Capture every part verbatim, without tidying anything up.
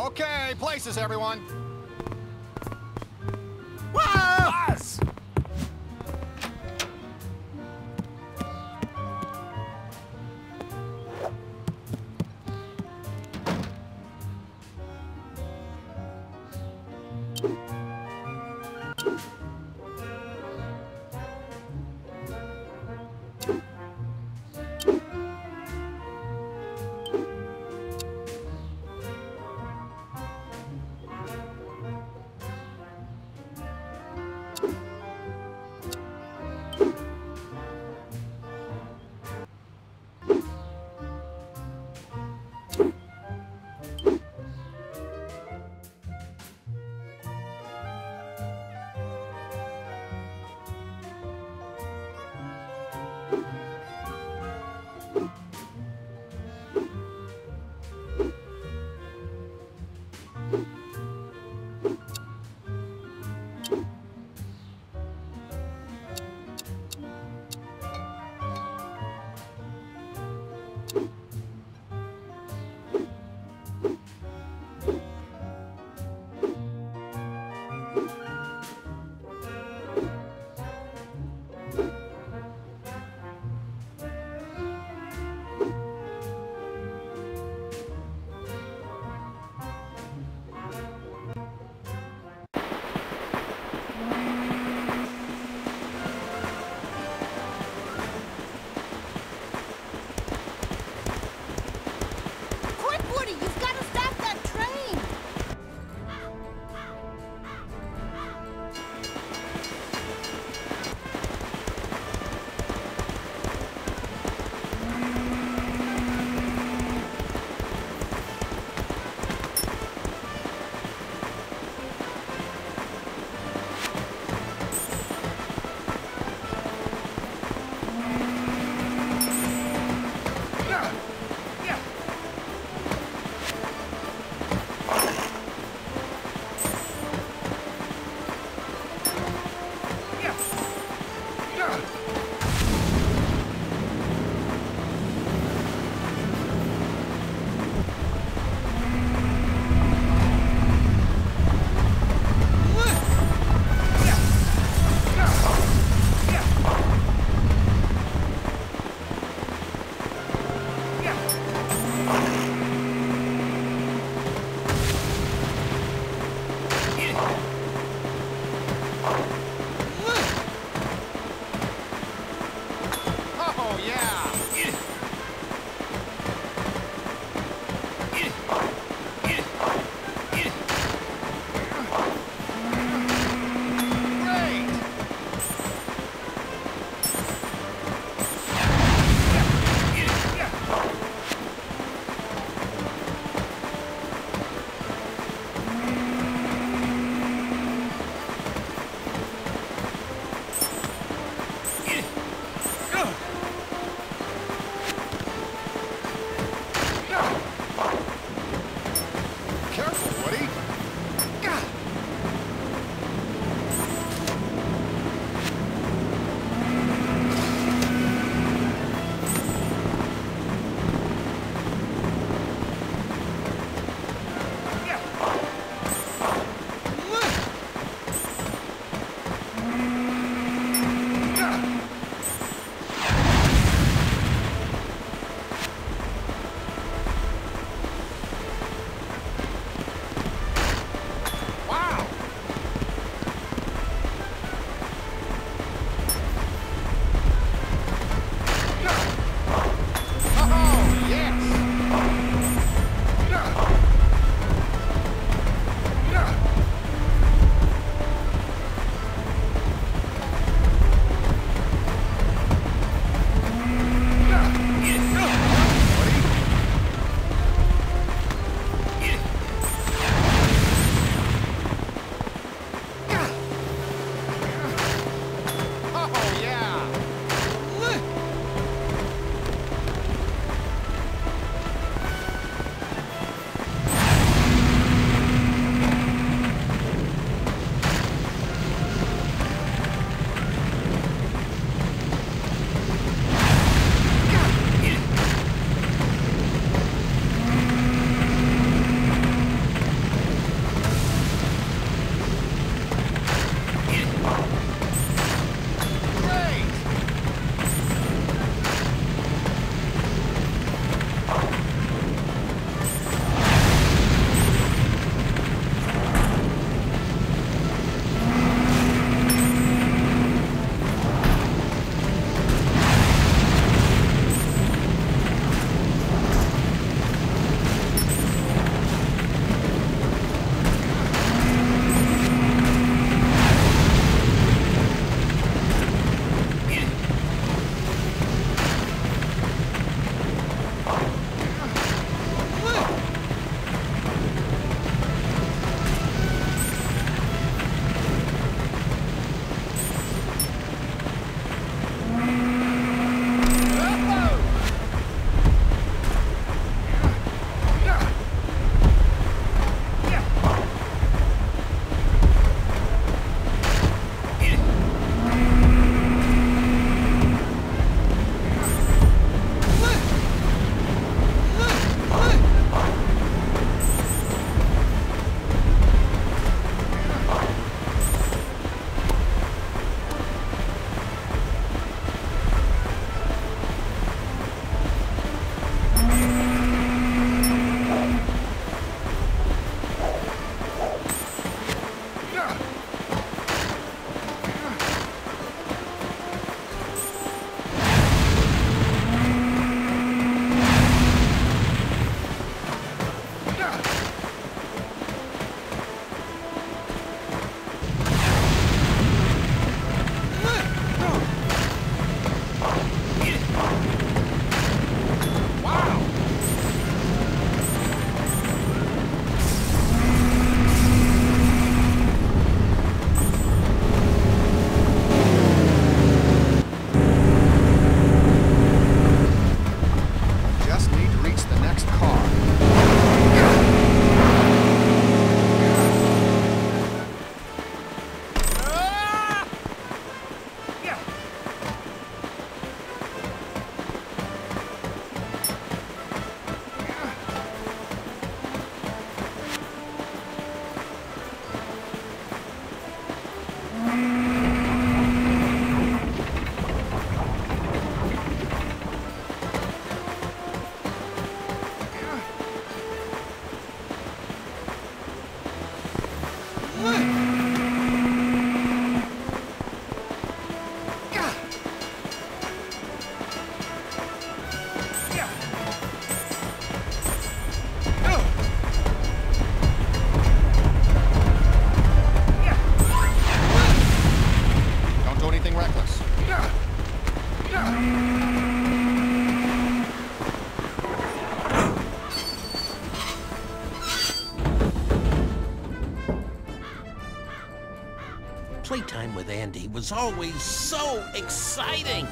Okay, places, everyone. Buzz! Don't do anything reckless. Playtime with Andy was always so exciting.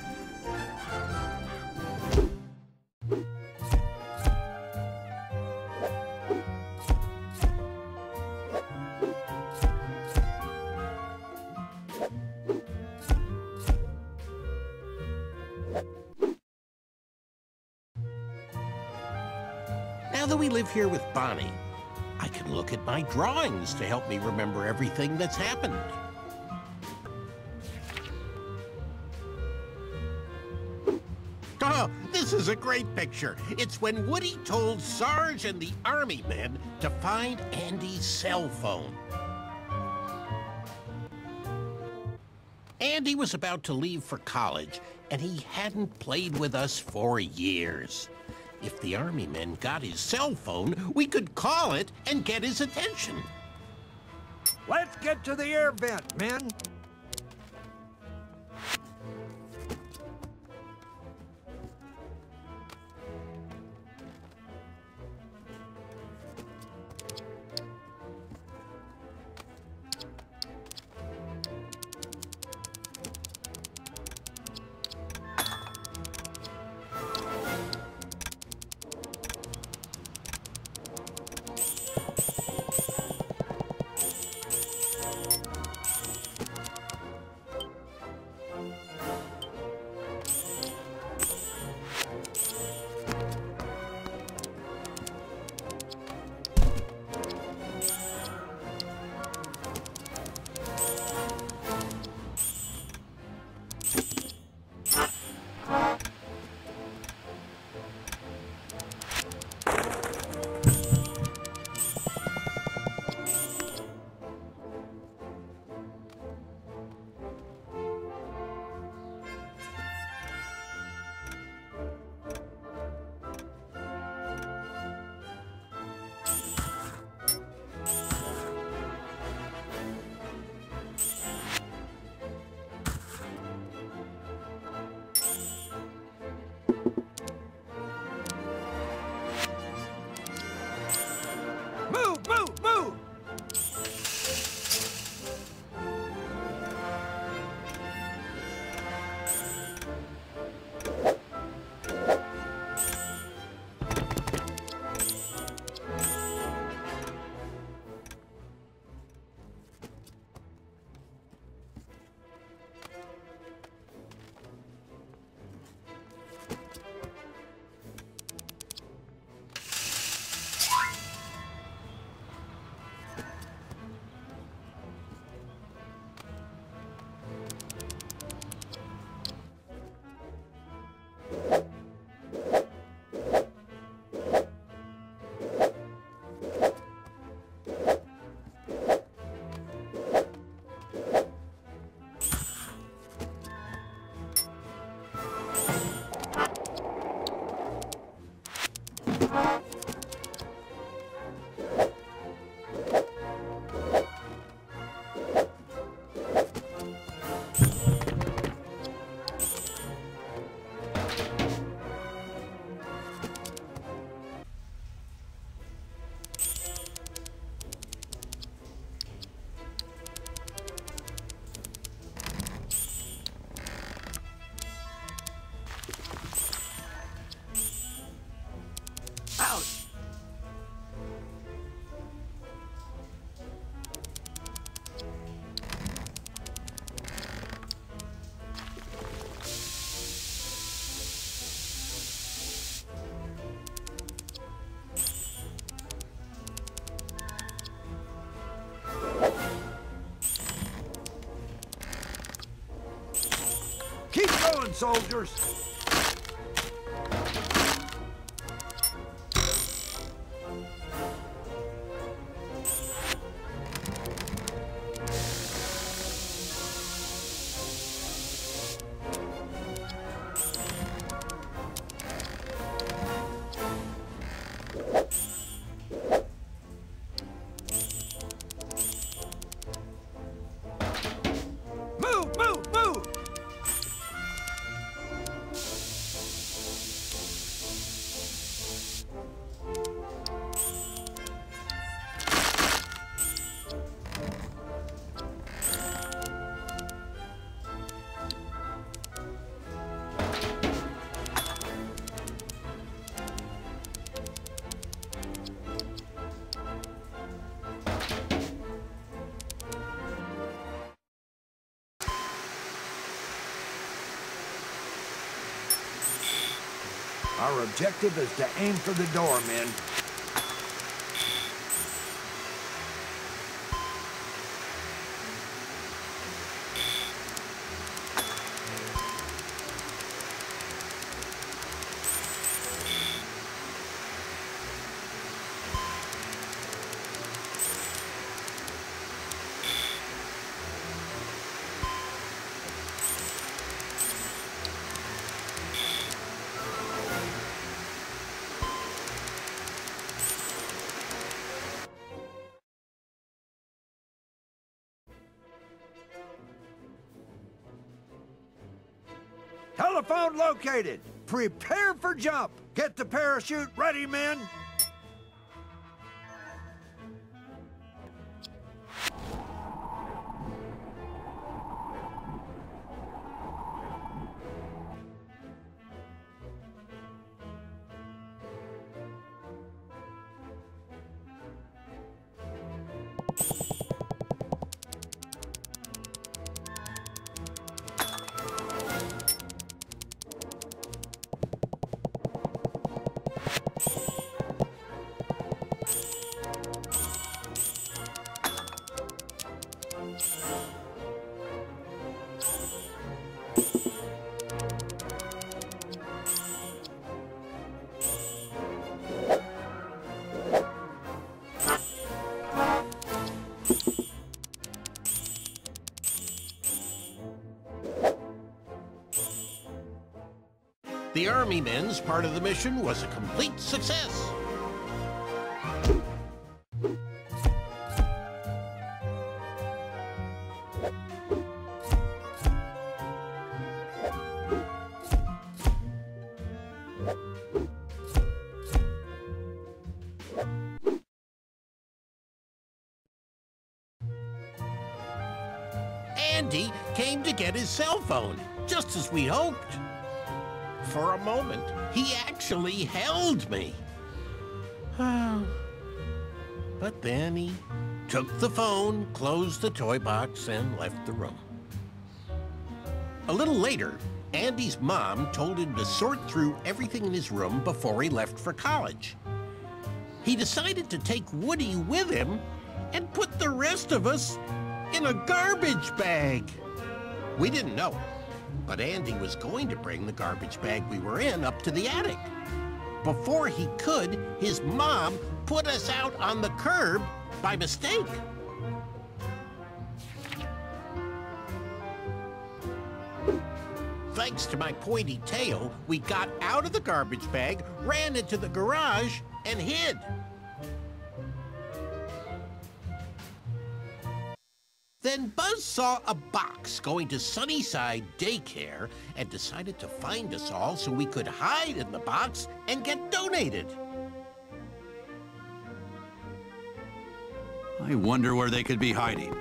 Now that we live here with Bonnie, I can look at my drawings to help me remember everything that's happened. Oh, this is a great picture. It's when Woody told Sarge and the army men to find Andy's cell phone. Andy was about to leave for college, and he hadn't played with us for years. If the army men got his cell phone, we could call it and get his attention. Let's get to the air vent, men. Soldiers! Our objective is to aim for the door, men. Telephone located. Prepare for jump. Get the parachute ready, men. The Army men's part of the mission was a complete success. Andy came to get his cell phone, just as we hoped. For a moment, he actually held me. But then he took the phone, closed the toy box, and left the room. A little later, Andy's mom told him to sort through everything in his room before he left for college. He decided to take Woody with him and put the rest of us in a garbage bag. We didn't know, but Andy was going to bring the garbage bag we were in up to the attic. Before he could, his mom put us out on the curb by mistake. Thanks to my pointy tail, we got out of the garbage bag, ran into the garage, and hid. Then Buzz saw a box going to Sunnyside Daycare and decided to find us all so we could hide in the box and get donated. I wonder where they could be hiding.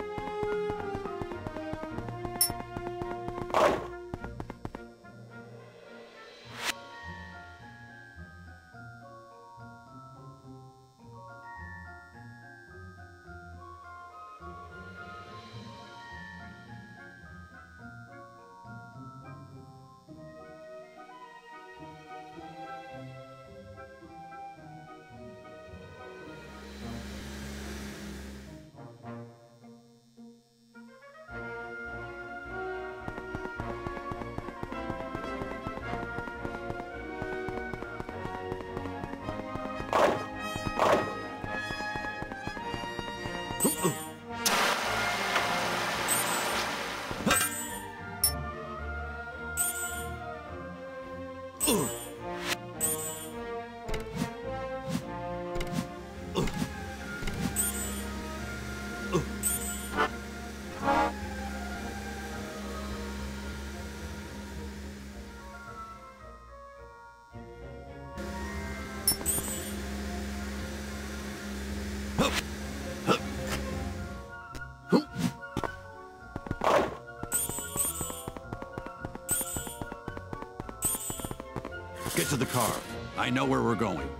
Get to the car. I know where we're going.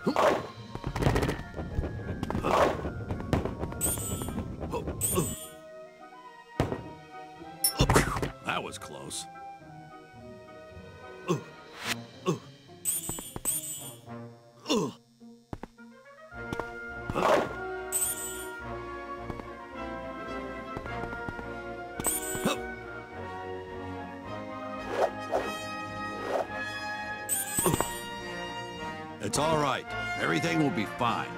That was close. It's all right. Everything will be fine.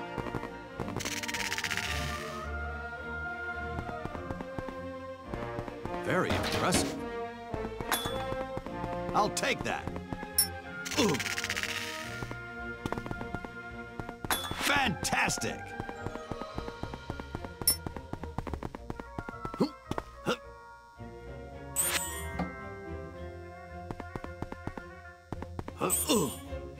Very impressive. I'll take that. Ooh. Fantastic! Ooh.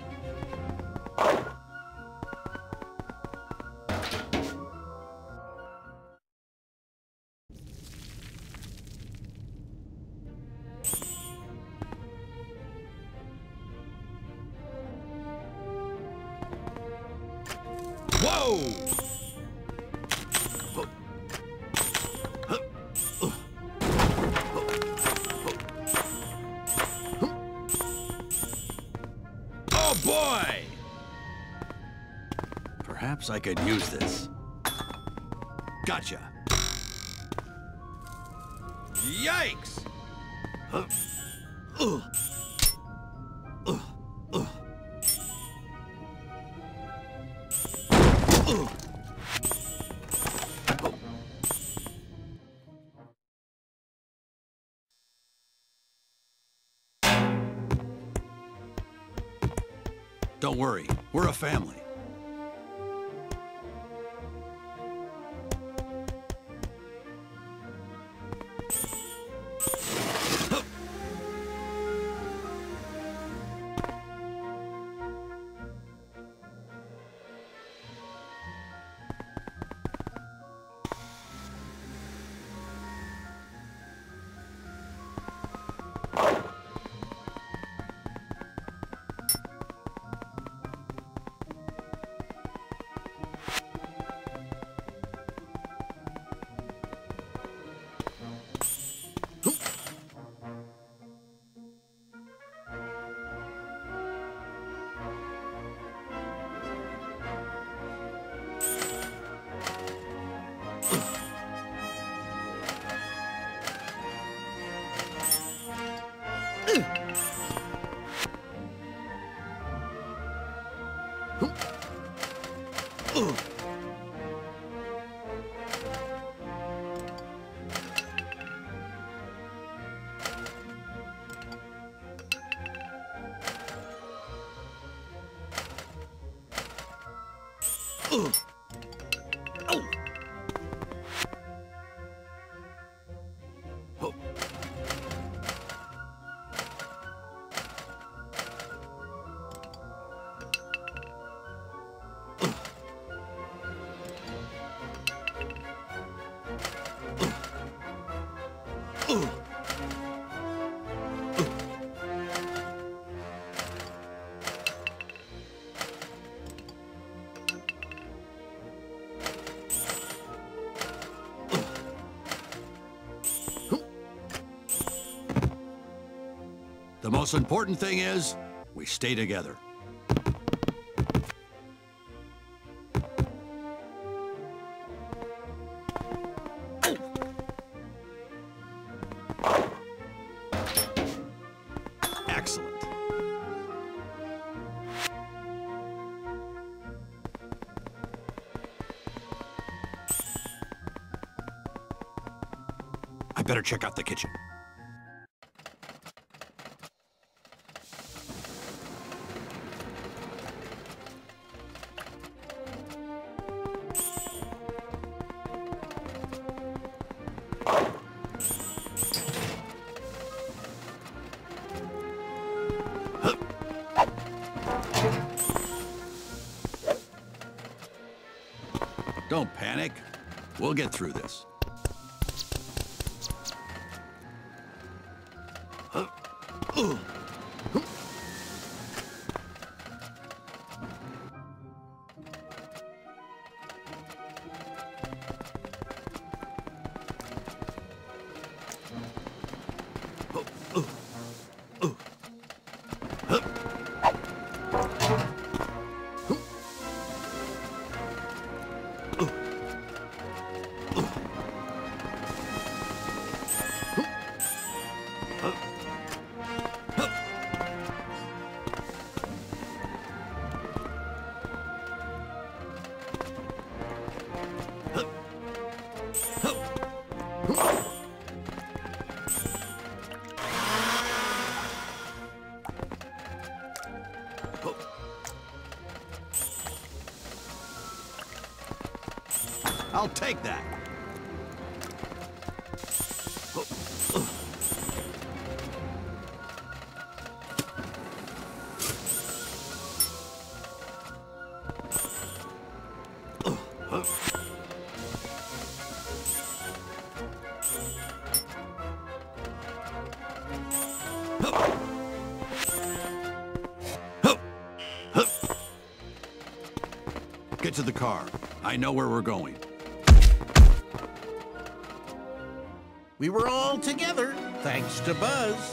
Whoa! Oh boy! Perhaps I could use this. Gotcha. Yikes! Huh? Ugh. Ugh. Ugh. Ugh. Don't worry, we're a family. Ugh. Oh. Oh. Ugh. Ugh. Ugh. The most important thing is, we stay together. Excellent. I better check out the kitchen. Don't panic. We'll get through this. Huh? Ugh. I'll take that. Get to the car. I know where we're going. We were all together, thanks to Buzz.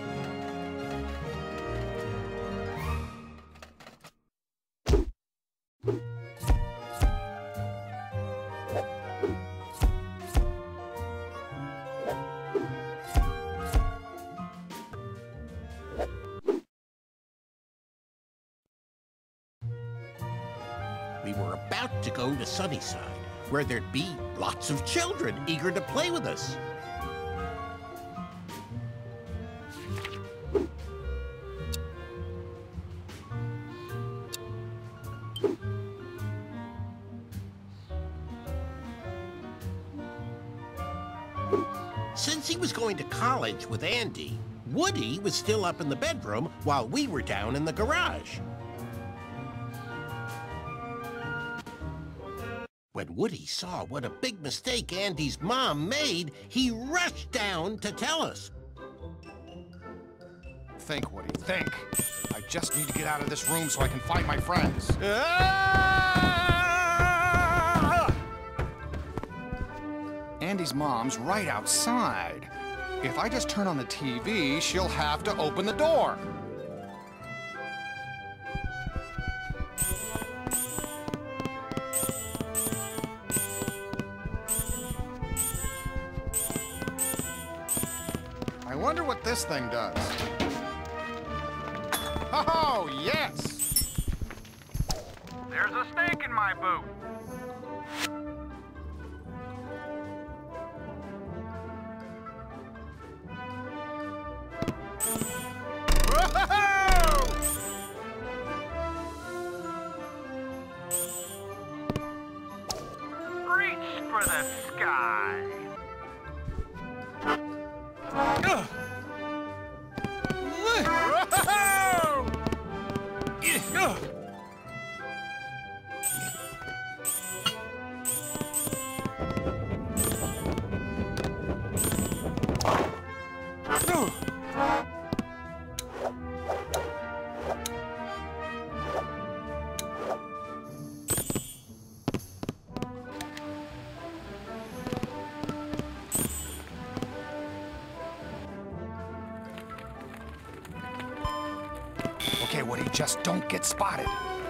We were about to go to Sunnyside, where there'd be lots of children eager to play with us. Since he was going to college with Andy, Woody was still up in the bedroom while we were down in the garage. When Woody saw what a big mistake Andy's mom made, he rushed down to tell us. Think, Woody, think. I just need to get out of this room so I can find my friends. Andy's mom's right outside. If I just turn on the T V, she'll have to open the door. I wonder what this thing does. Oh, yes! There's a snake in my boot. Reach for the sky. Okay, Woody, just don't get spotted.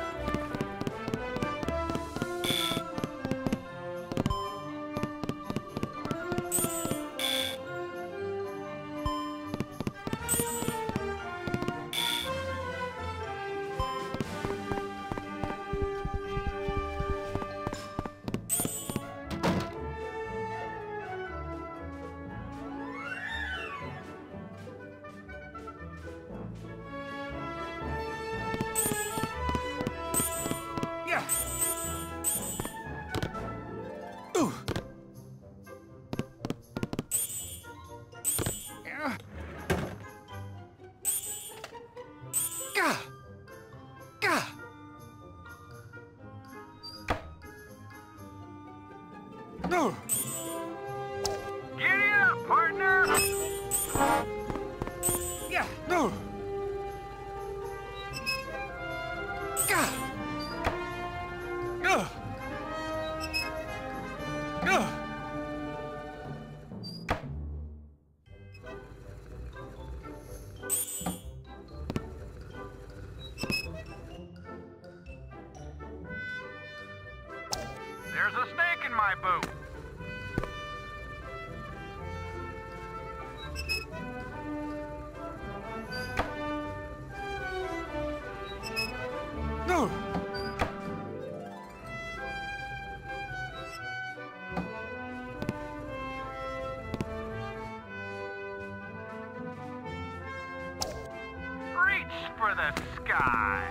Giddy up, partner! Yeah, no. Gah! Ugh. Ugh. There's a snake in my boot. No. Reach for the sky.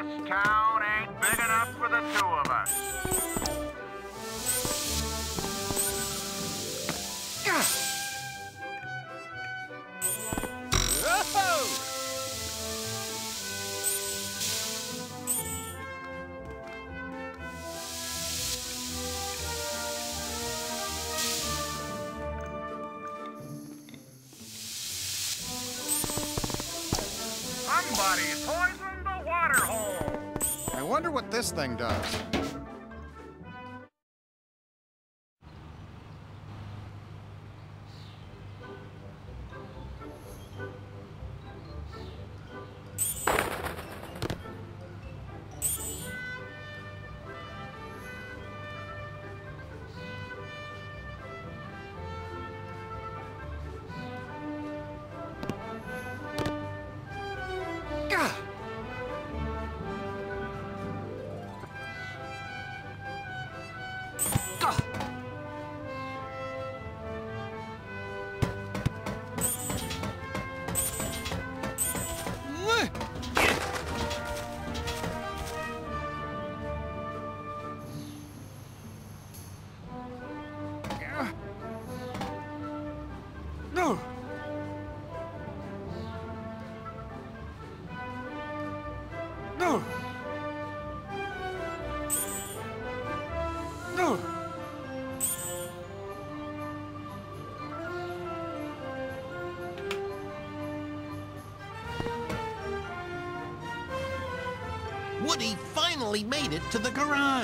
This town ain't big enough for the two of us. Somebody's poisoned the water hole. I wonder what this thing does. No! No! No! Woody finally made it to the garage.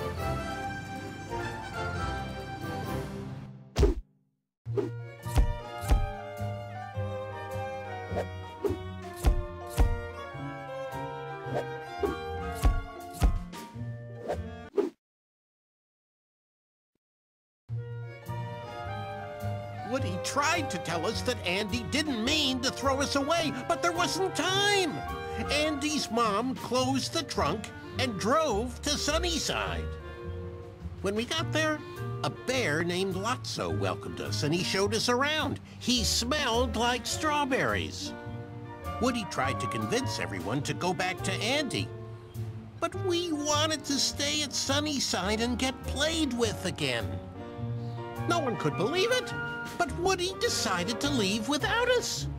Woody tried to tell us that Andy didn't mean to throw us away, but there wasn't time. Andy's mom closed the trunk and drove to Sunnyside. When we got there, a bear named Lotso welcomed us, and he showed us around. He smelled like strawberries. Woody tried to convince everyone to go back to Andy, but we wanted to stay at Sunnyside and get played with again. No one could believe it, but Woody decided to leave without us.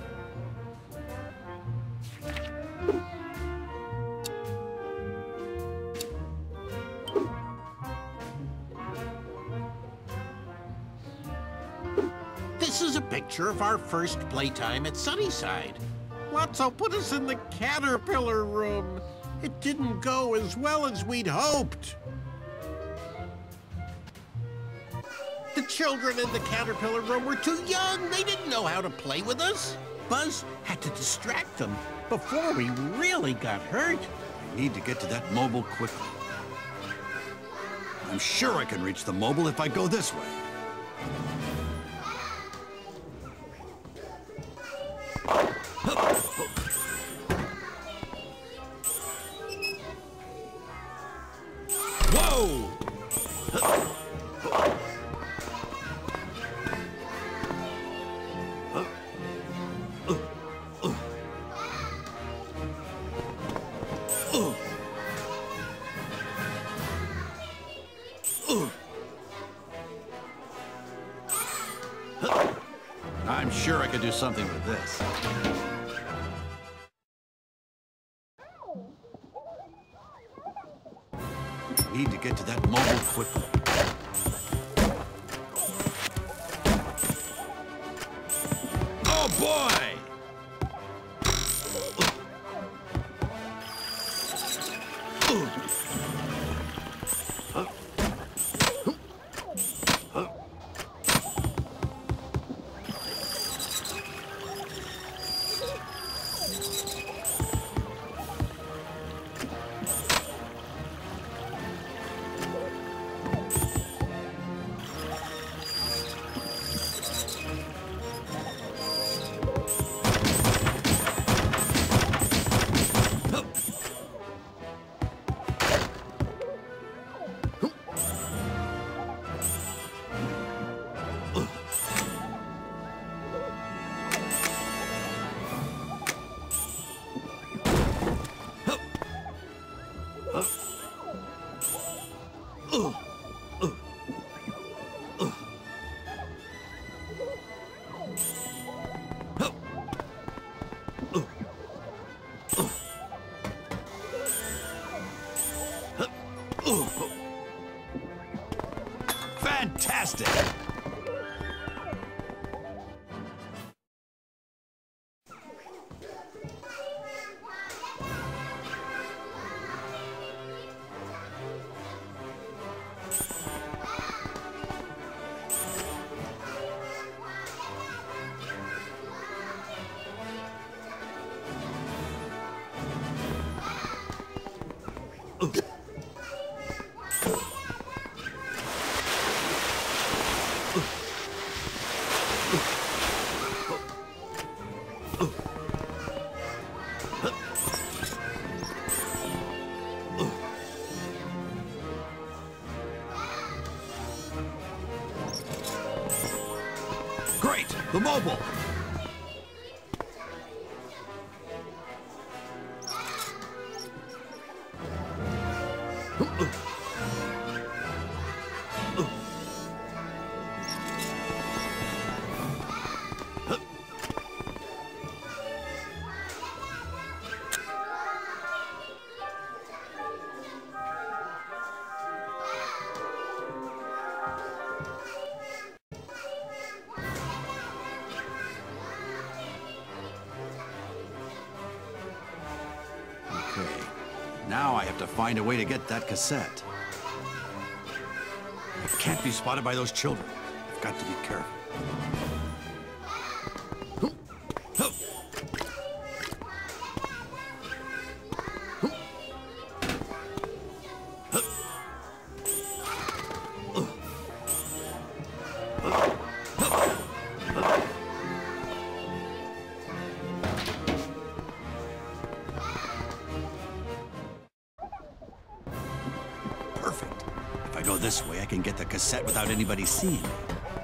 This is a picture of our first playtime at Sunnyside. Lotso put us in the caterpillar room. It didn't go as well as we'd hoped. The children in the caterpillar room were too young. They didn't know how to play with us. Buzz had to distract them before we really got hurt. I need to get to that mobile quickly. I'm sure I can reach the mobile if I go this way. Whoa! I'm sure I could do something with this. Need to get to that mobile quickly. Oh boy! Great! The mobile! Okay. Now I have to find a way to get that cassette. I can't be spotted by those children. I've got to be careful. Perfect. If I go this way, I can get the cassette without anybody seeing me.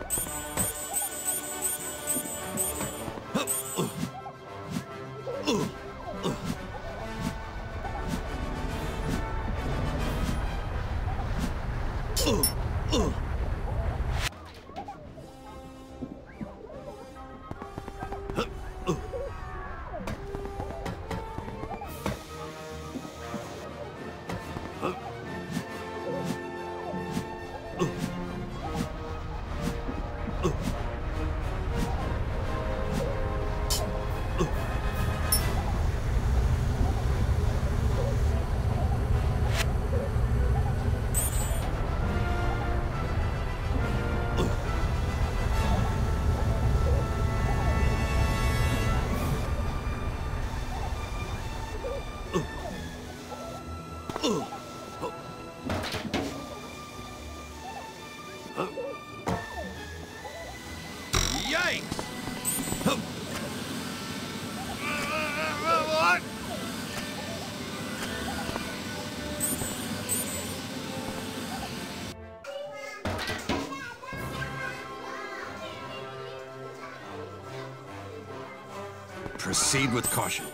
Yikes! What? Proceed with caution.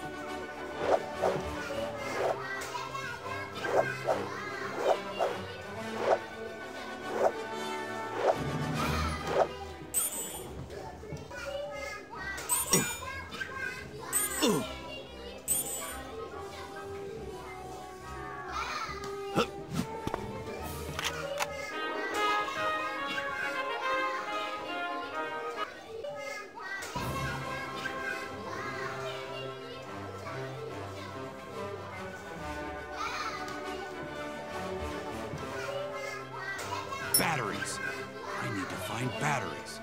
Batteries. I need to find batteries.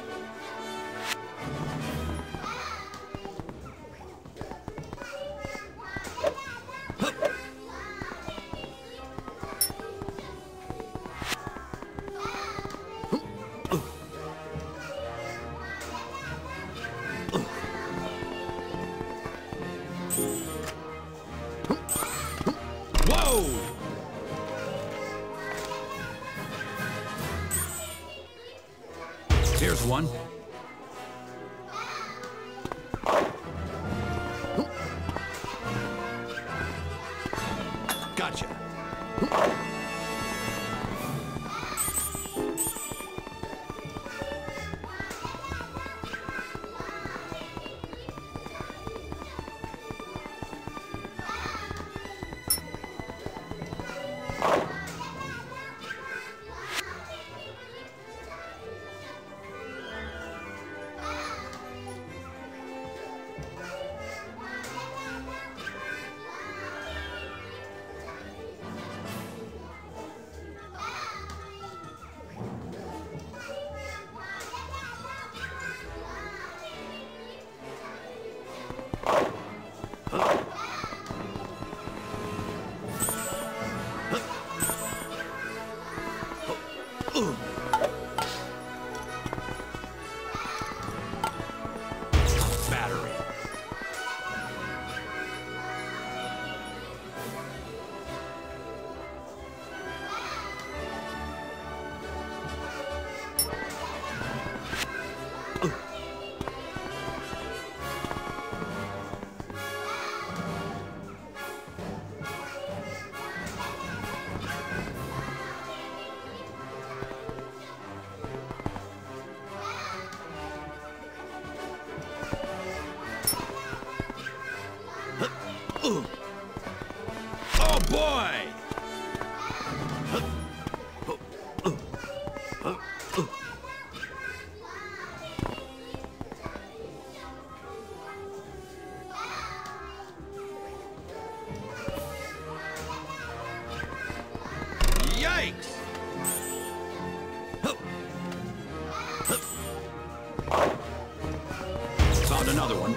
Whoa! Here's one. Gotcha. Found another one.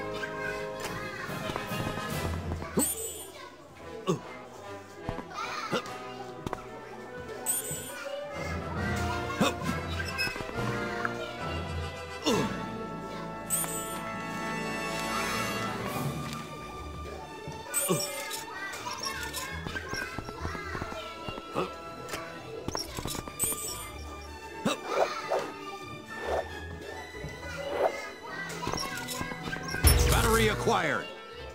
Battery acquired.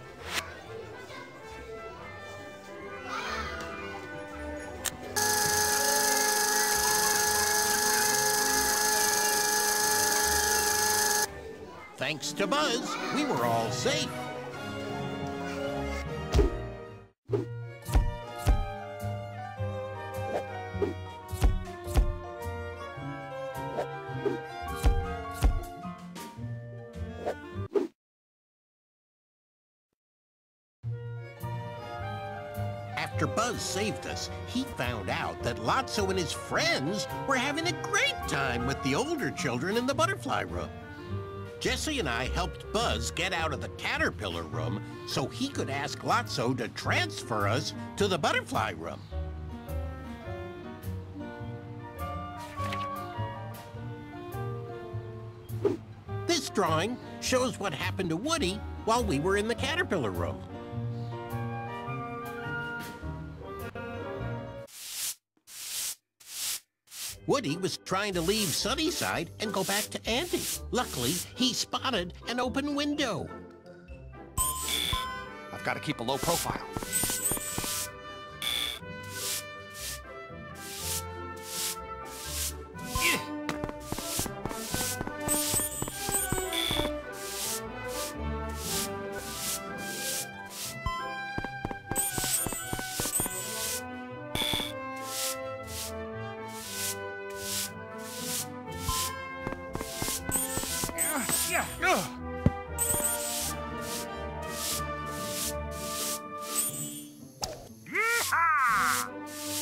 Thanks to Buzz, we were all safe. After Buzz saved us, he found out that Lotso and his friends were having a great time with the older children in the butterfly room. Jesse and I helped Buzz get out of the caterpillar room so he could ask Lotso to transfer us to the butterfly room. This drawing shows what happened to Woody while we were in the caterpillar room. Woody was trying to leave Sunnyside and go back to Andy. Luckily, he spotted an open window. I've got to keep a low profile. Yeah. Yeehaw!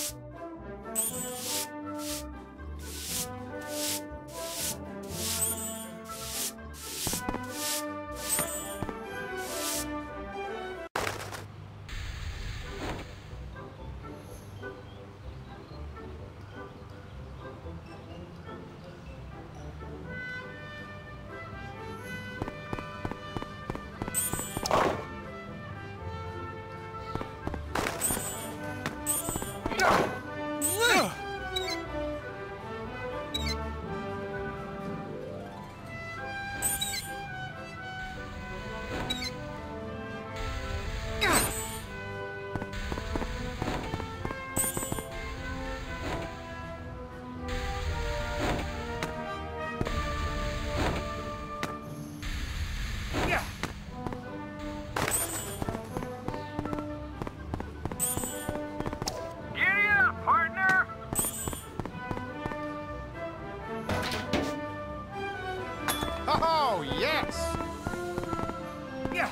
Oh, yes! Yeah.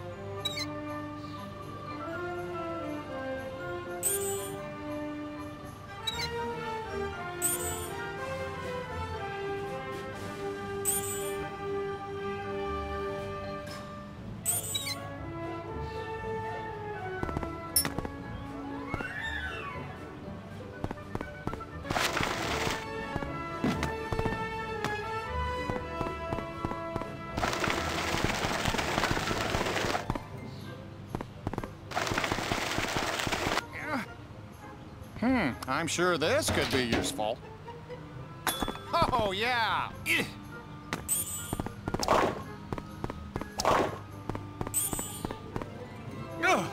Hmm, I'm sure this could be useful. Oh, yeah! Ugh.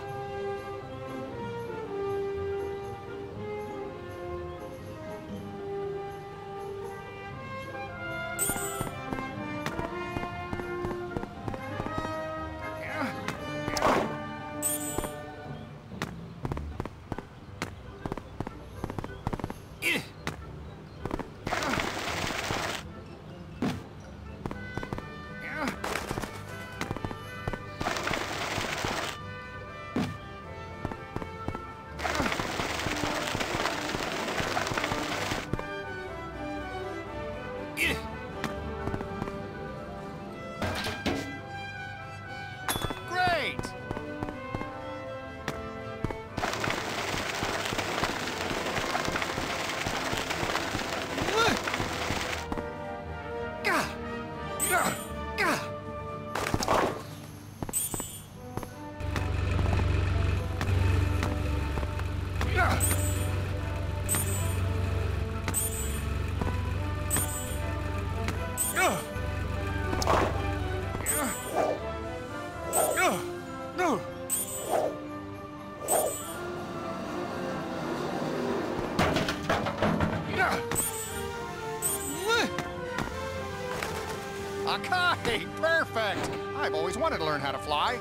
A kite! Perfect! I've always wanted to learn how to fly.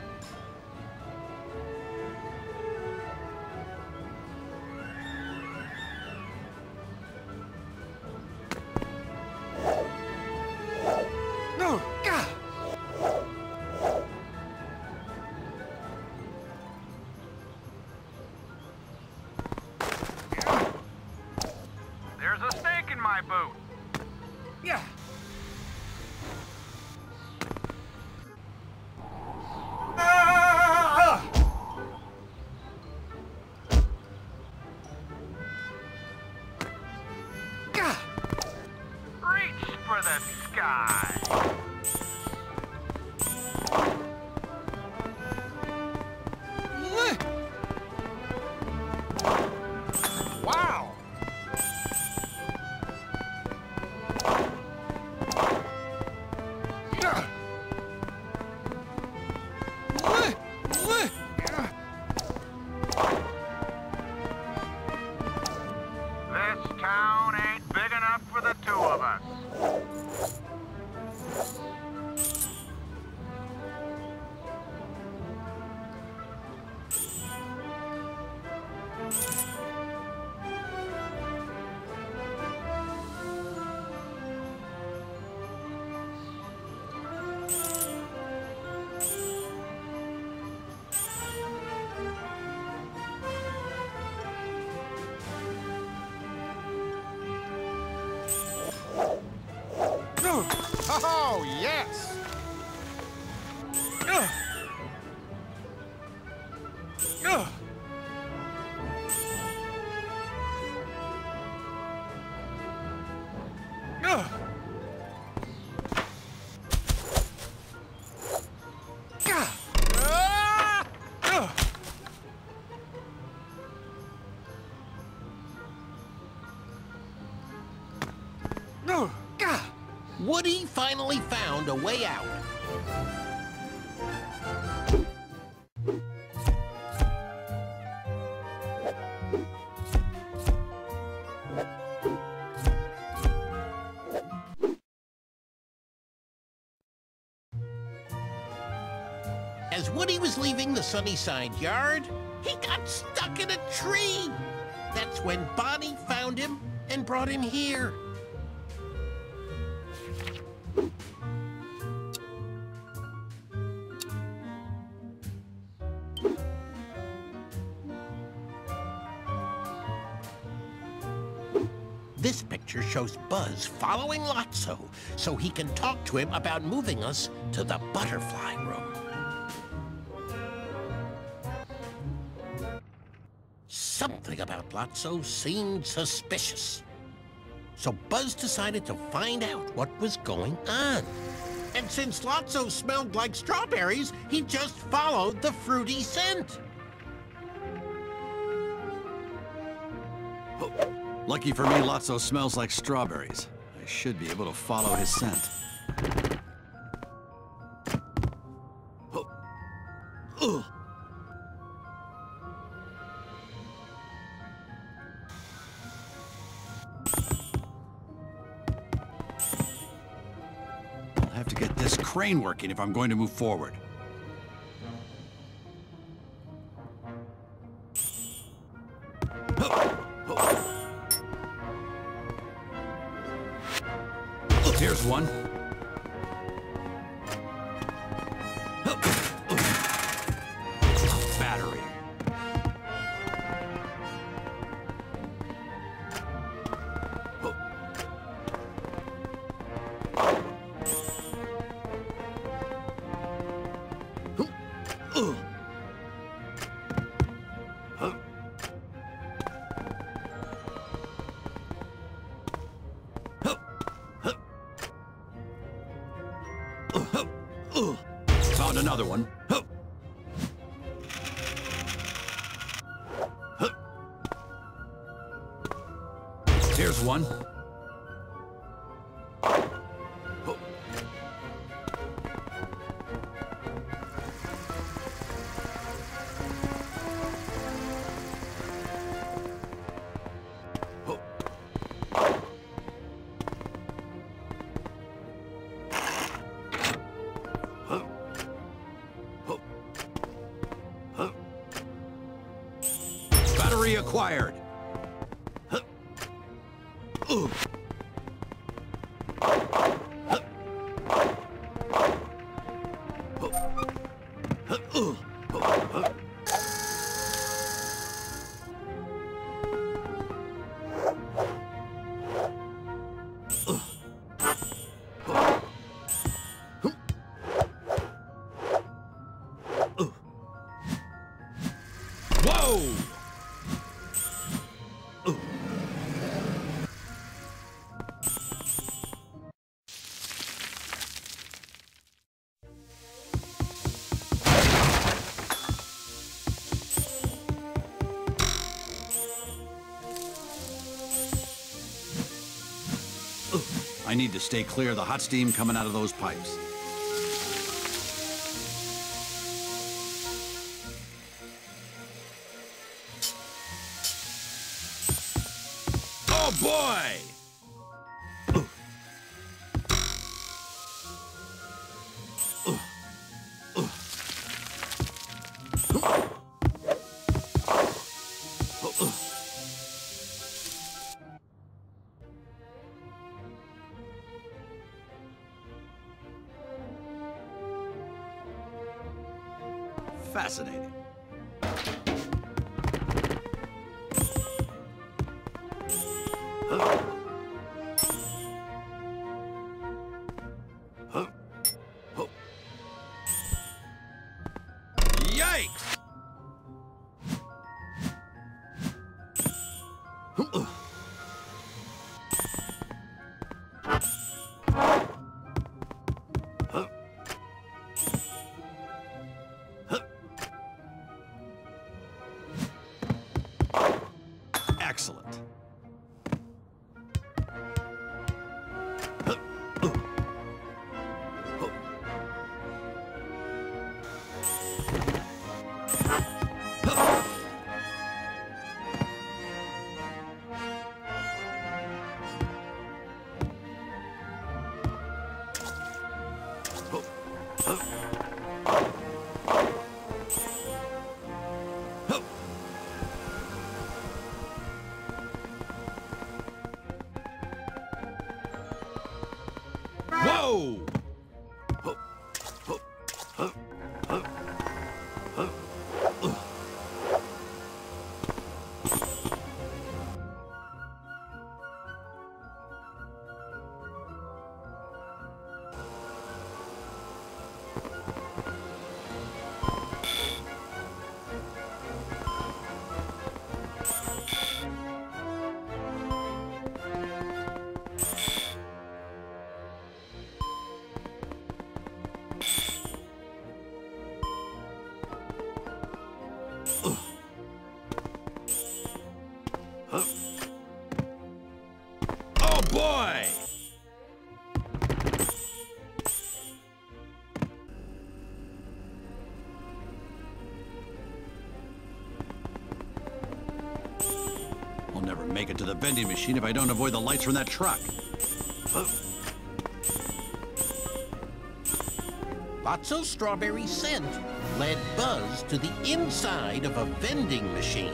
No! Gah! There's a snake in my boot. Yeah! Reach for the sky. Wow! This town ain't big enough for the two of us. Oh, yes! Ugh. Ugh. Ugh. Gah! Ah! Ugh. No! Gah! Woody finally found a way out. As Woody was leaving the Sunnyside yard, he got stuck in a tree. That's when Bonnie found him and brought him here. This picture shows Buzz following Lotso so he can talk to him about moving us to the butterfly room. Something about Lotso seemed suspicious. So Buzz decided to find out what was going on. And since Lotso smelled like strawberries, he just followed the fruity scent. Oh, lucky for me, Lotso smells like strawberries. I should be able to follow his scent. Oh. Ugh. I'll have to get this crane working if I'm going to move forward. Here's one. Battery. Found another one. Here's one. Battery acquired. Whoa! I need to stay clear of the hot steam coming out of those pipes. Oh boy! Fascinating. Huh? Huh? Huh? Yikes! Huh? Excellent. Whoa! Oh boy! I'll never make it to the vending machine if I don't avoid the lights from that truck. Huh? Lotso's strawberry scent led Buzz to the inside of a vending machine.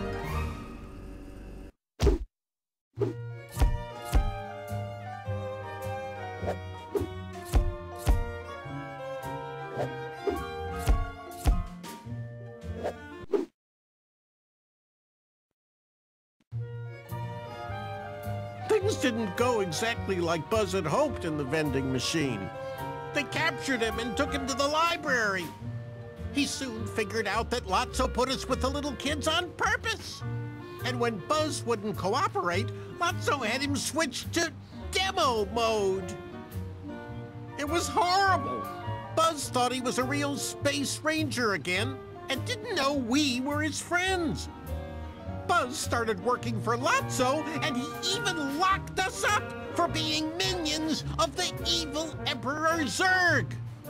Things didn't go exactly like Buzz had hoped in the vending machine. They captured him and took him to the library. He soon figured out that Lotso put us with the little kids on purpose. And when Buzz wouldn't cooperate, Lotso had him switch to demo mode. It was horrible. Buzz thought he was a real space ranger again and didn't know we were his friends. Buzz started working for Lotso, and he even locked us up for being minions of the evil Emperor Zurg.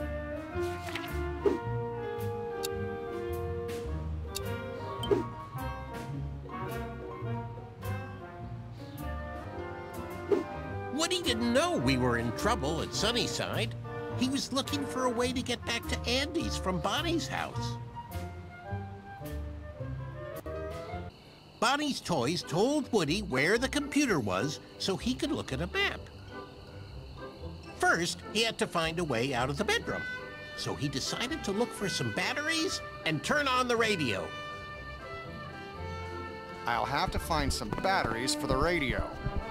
Woody didn't know we were in trouble at Sunnyside. He was looking for a way to get back to Andy's from Bonnie's house. Bonnie's toys told Woody where the computer was so he could look at a map. First, he had to find a way out of the bedroom. So he decided to look for some batteries and turn on the radio. I'll have to find some batteries for the radio.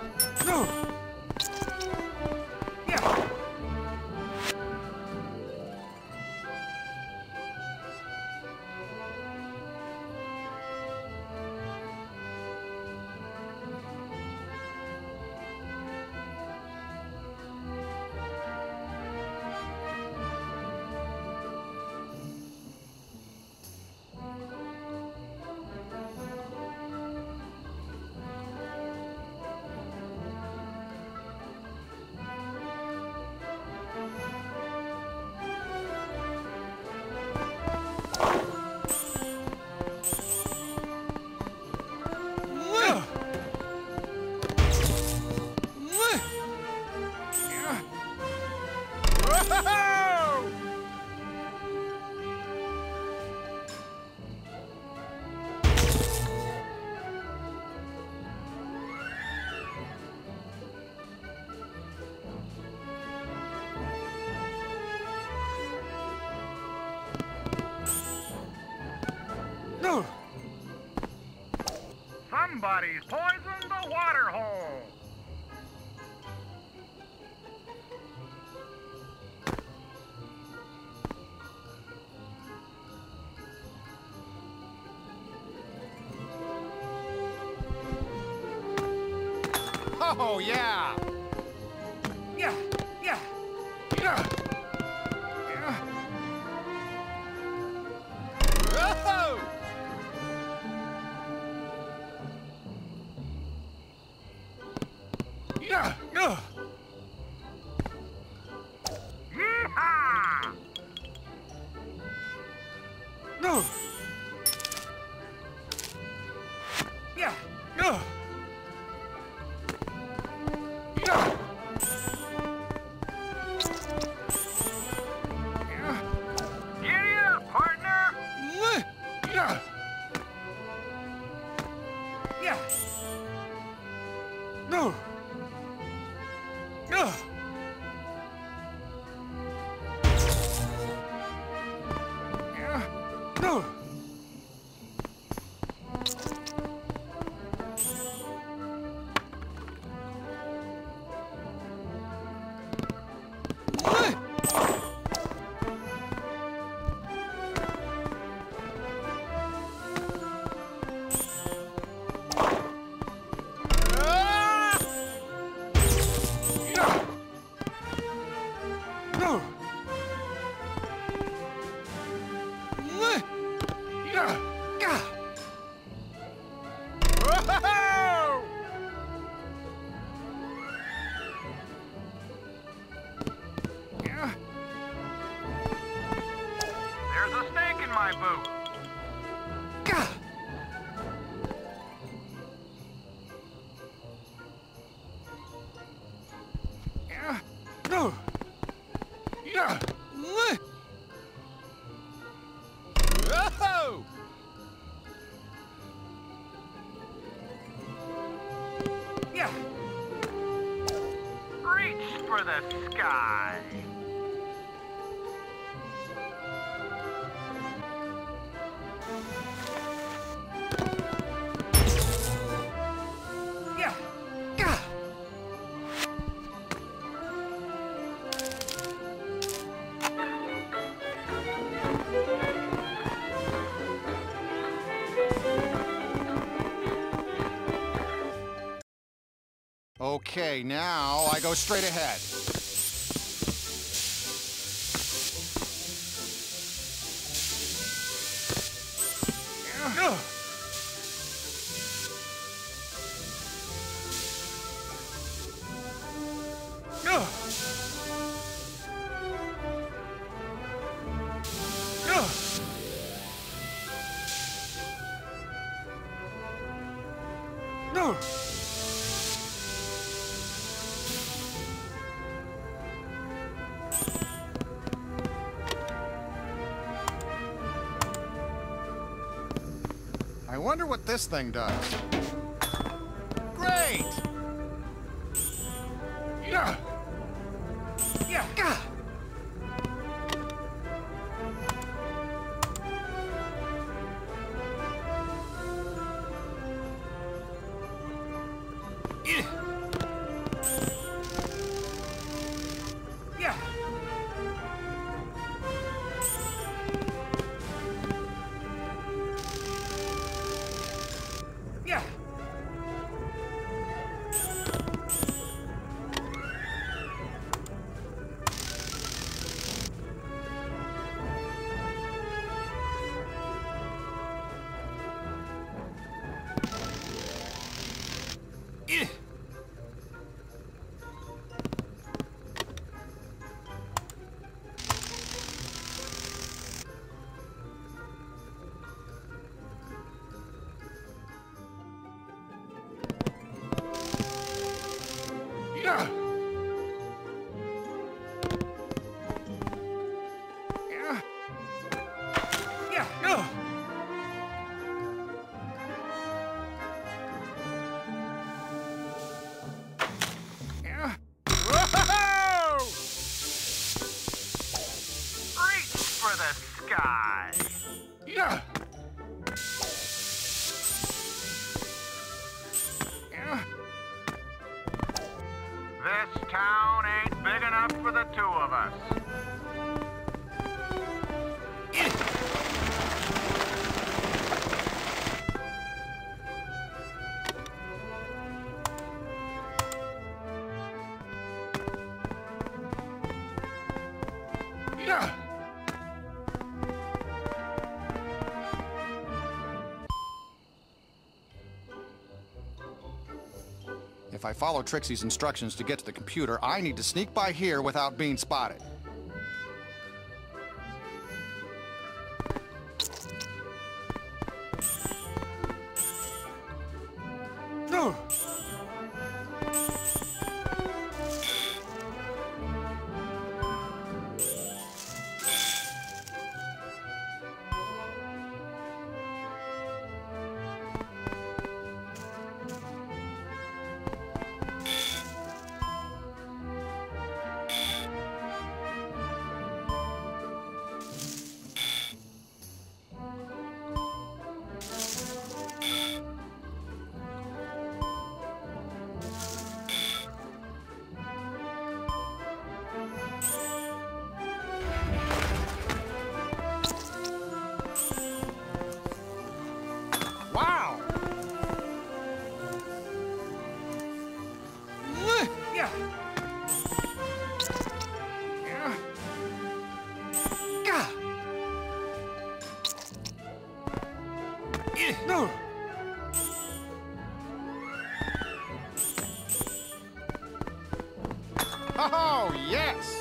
Somebody's poisoned the water hole. Oh, yeah! Yeah, yeah. Yeah! Whoa! Yeah! Yeah! Yeehaw! No! Yeah. No! Yeah! Giddy up, partner! Yeah! Yeah. No! No! Yeah! No! No! Yeah! Yeah! Whoa! Yeah! There's a snake in my boot. Gah! Yeah! No! Yeah! Whoa! Yeah. Reach for the sky. Yeah. Gah! Okay, now I go straight ahead. wonder what this thing does. Great! Yeah! Yeah! Gah! Yeah! Yeah! Yeah! Yeah! Yeah! Yeah! Yeah! Yeah! Yeah! Whoa! Reach for the sky. Yeah! Yeah! This town ain't big enough for the two of us. Yeah! If I follow Trixie's instructions to get to the computer, I need to sneak by here without being spotted. No! Wow! Yeah! Yeah! Gah! Yeah! No! Oh, yes!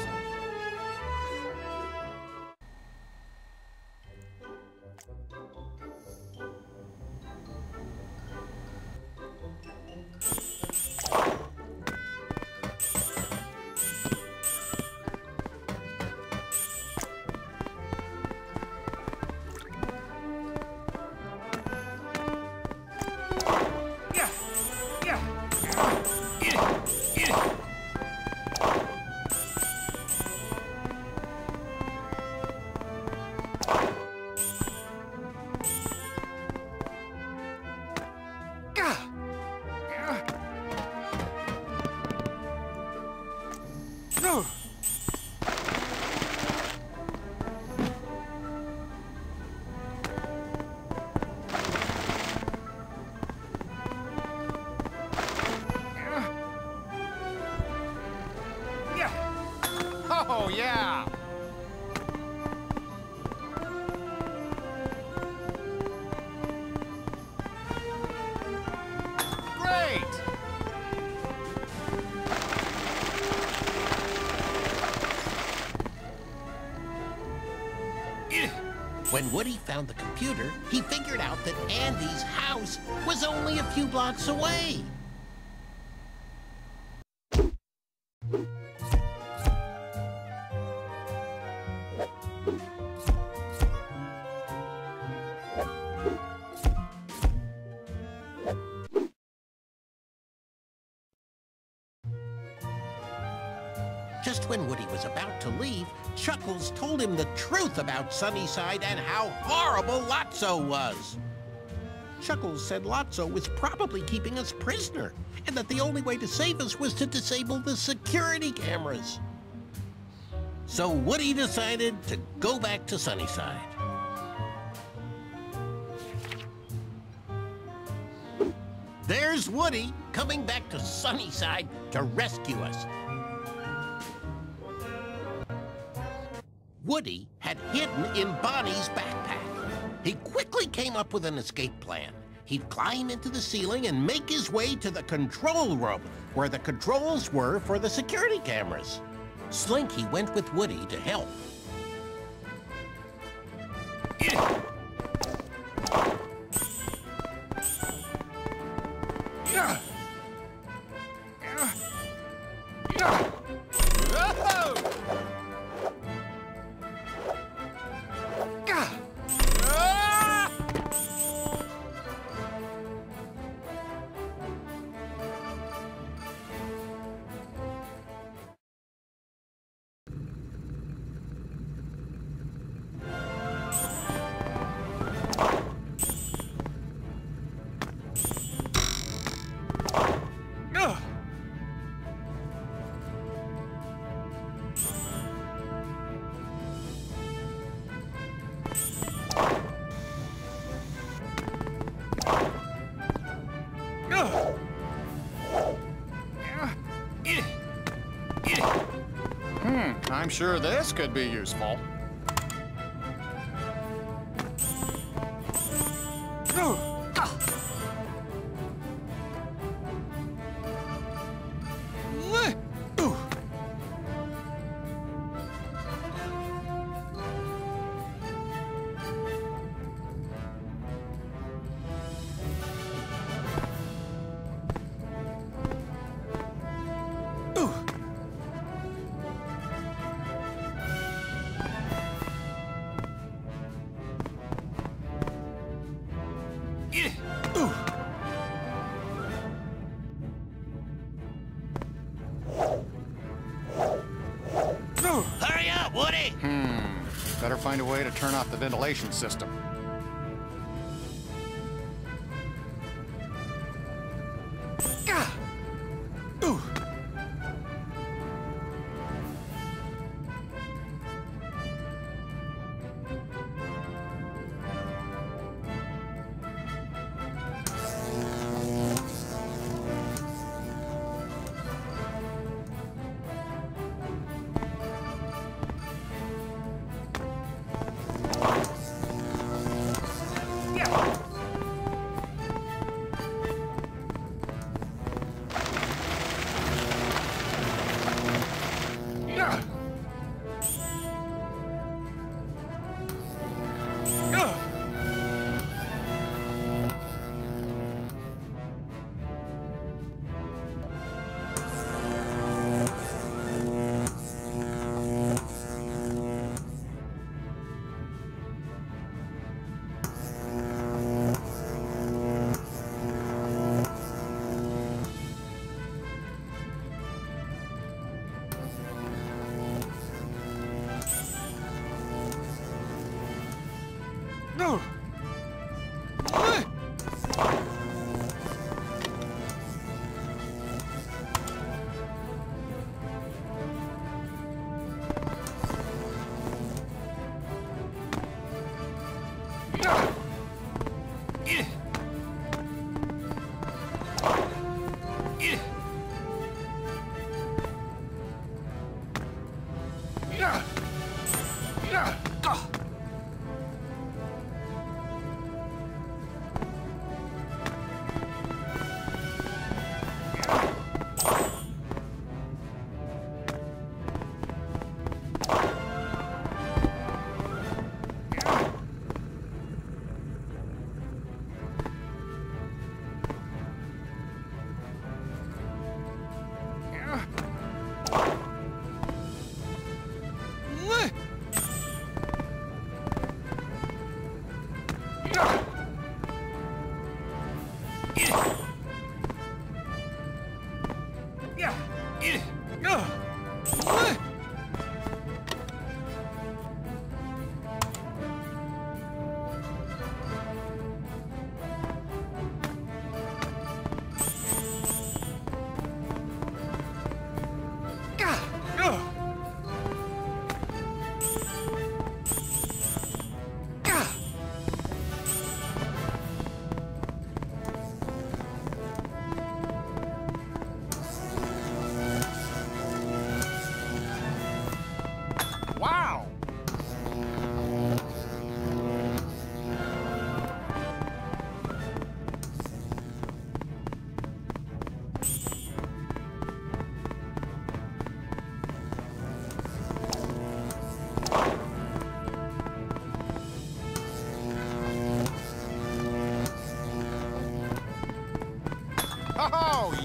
Yeah! Yeah! Yeah! Yeah! Gah! Yeah! No! Yeah! Yeah! Oh, yeah! Great! When Woody found the computer, he figured out that Andy's house was only a few blocks away. Woody was about to leave, Chuckles told him the truth about Sunnyside and how horrible Lotso was. Chuckles said Lotso was probably keeping us prisoner, and that the only way to save us was to disable the security cameras. So Woody decided to go back to Sunnyside. There's Woody coming back to Sunnyside to rescue us. Woody had hidden in Bonnie's backpack. He quickly came up with an escape plan. He'd climb into the ceiling and make his way to the control room, where the controls were for the security cameras. Slinky went with Woody to help. Hmm, I'm sure this could be useful. Hurry up, Woody! Hmm, better find a way to turn off the ventilation system.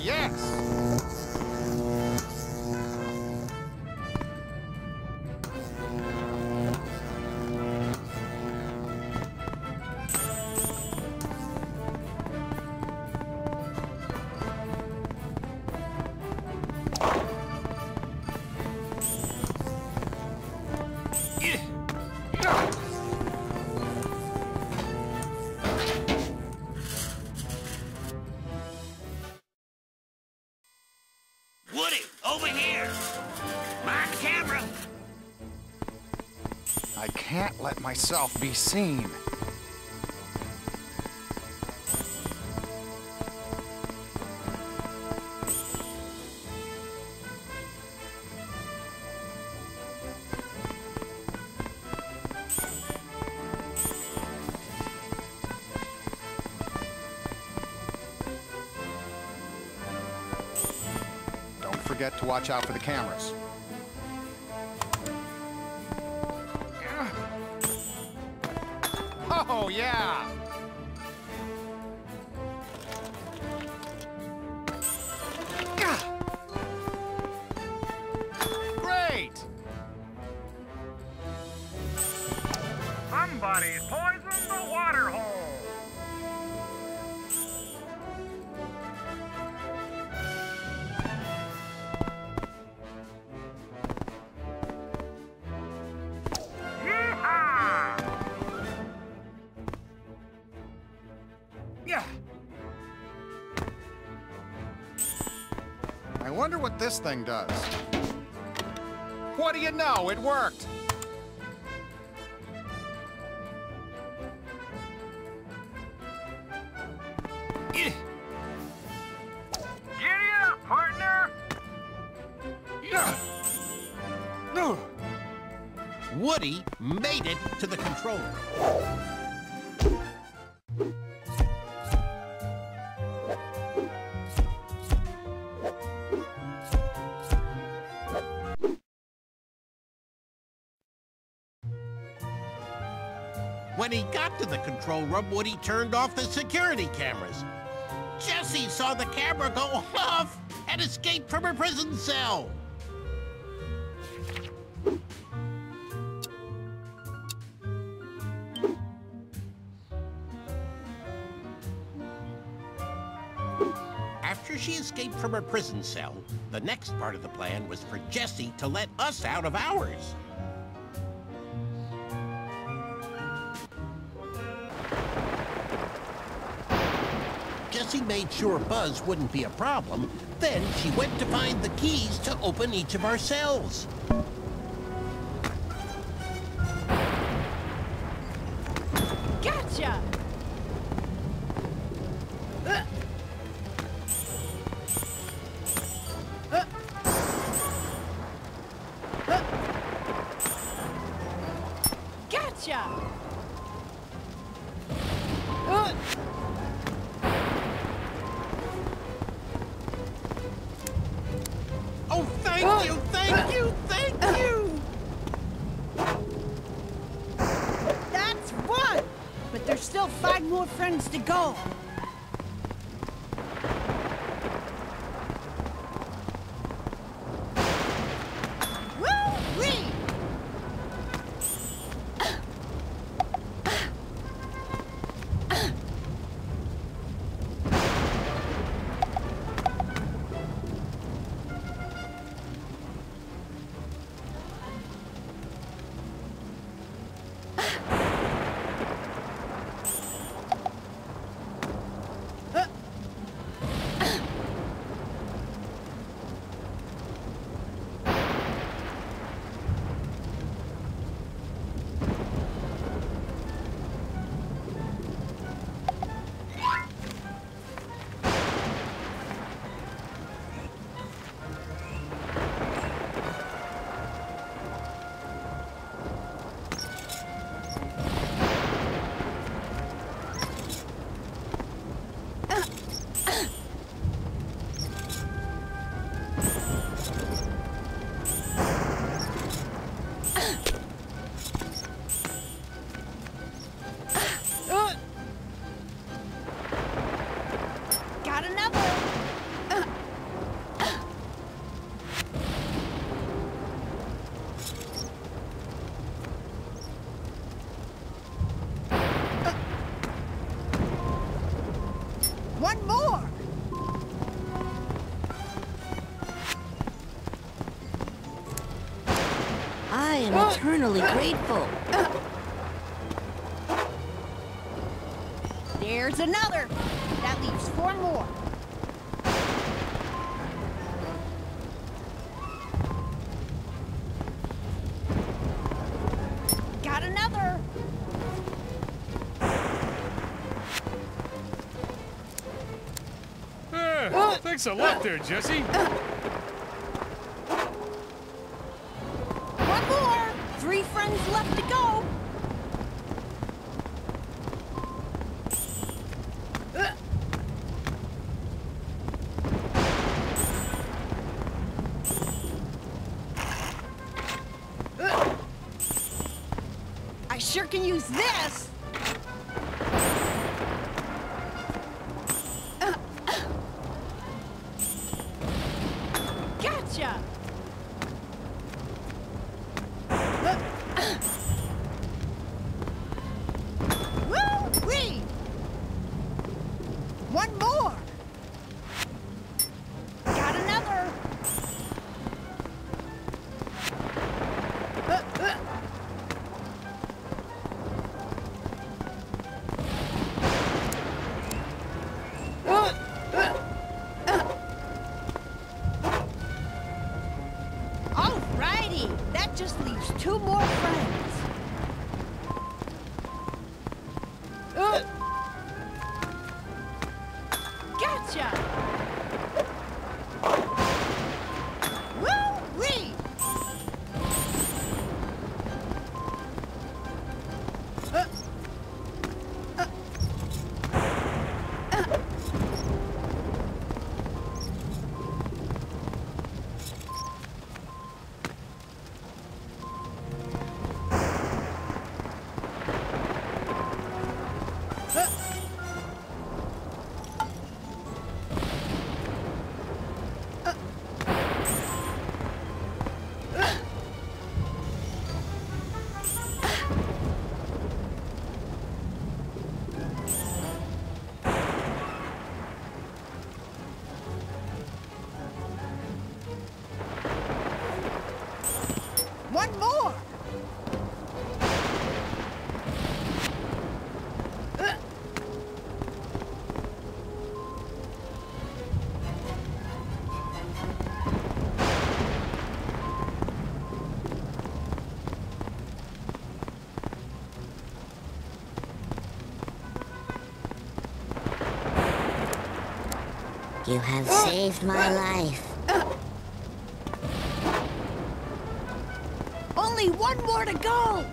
yes! Woody, over here! My camera! I can't let myself be seen. Don't forget to watch out for the cameras. Oh, yeah! Great! Somebody's poisoned the water hole. Yeehaw! Yeah. I wonder what this thing does. What do you know? It worked! Giddy up, partner! Woody made it to the control room. When he got to the control room, Woody turned off the security cameras. Jessie saw the camera go off and escaped from her prison cell. After she escaped from her prison cell, the next part of the plan was for Jessie to let us out of ours. Jessie made sure Buzz wouldn't be a problem. Then she went to find the keys to open each of our cells. Gotcha! Uh. Uh. Uh. Gotcha! Uh. Oh, thank you, thank you, thank you! That's one! But there's still five more friends to go. Woo-wee! am eternally grateful. There's another. That leaves four more. Got another. Uh, thanks a lot there, Jesse. One more. Three friends left to go. I sure can use this. Gotcha. Woo-wee! One more. Got another. Uh, uh. Alrighty, that just leaves two more friends. Uh. Gotcha! Woo-wee! Uh. Uh. Uh. One more! Uh. You have saved my life. Only one more to go!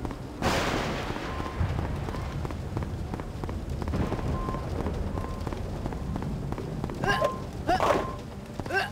Uh, uh, uh.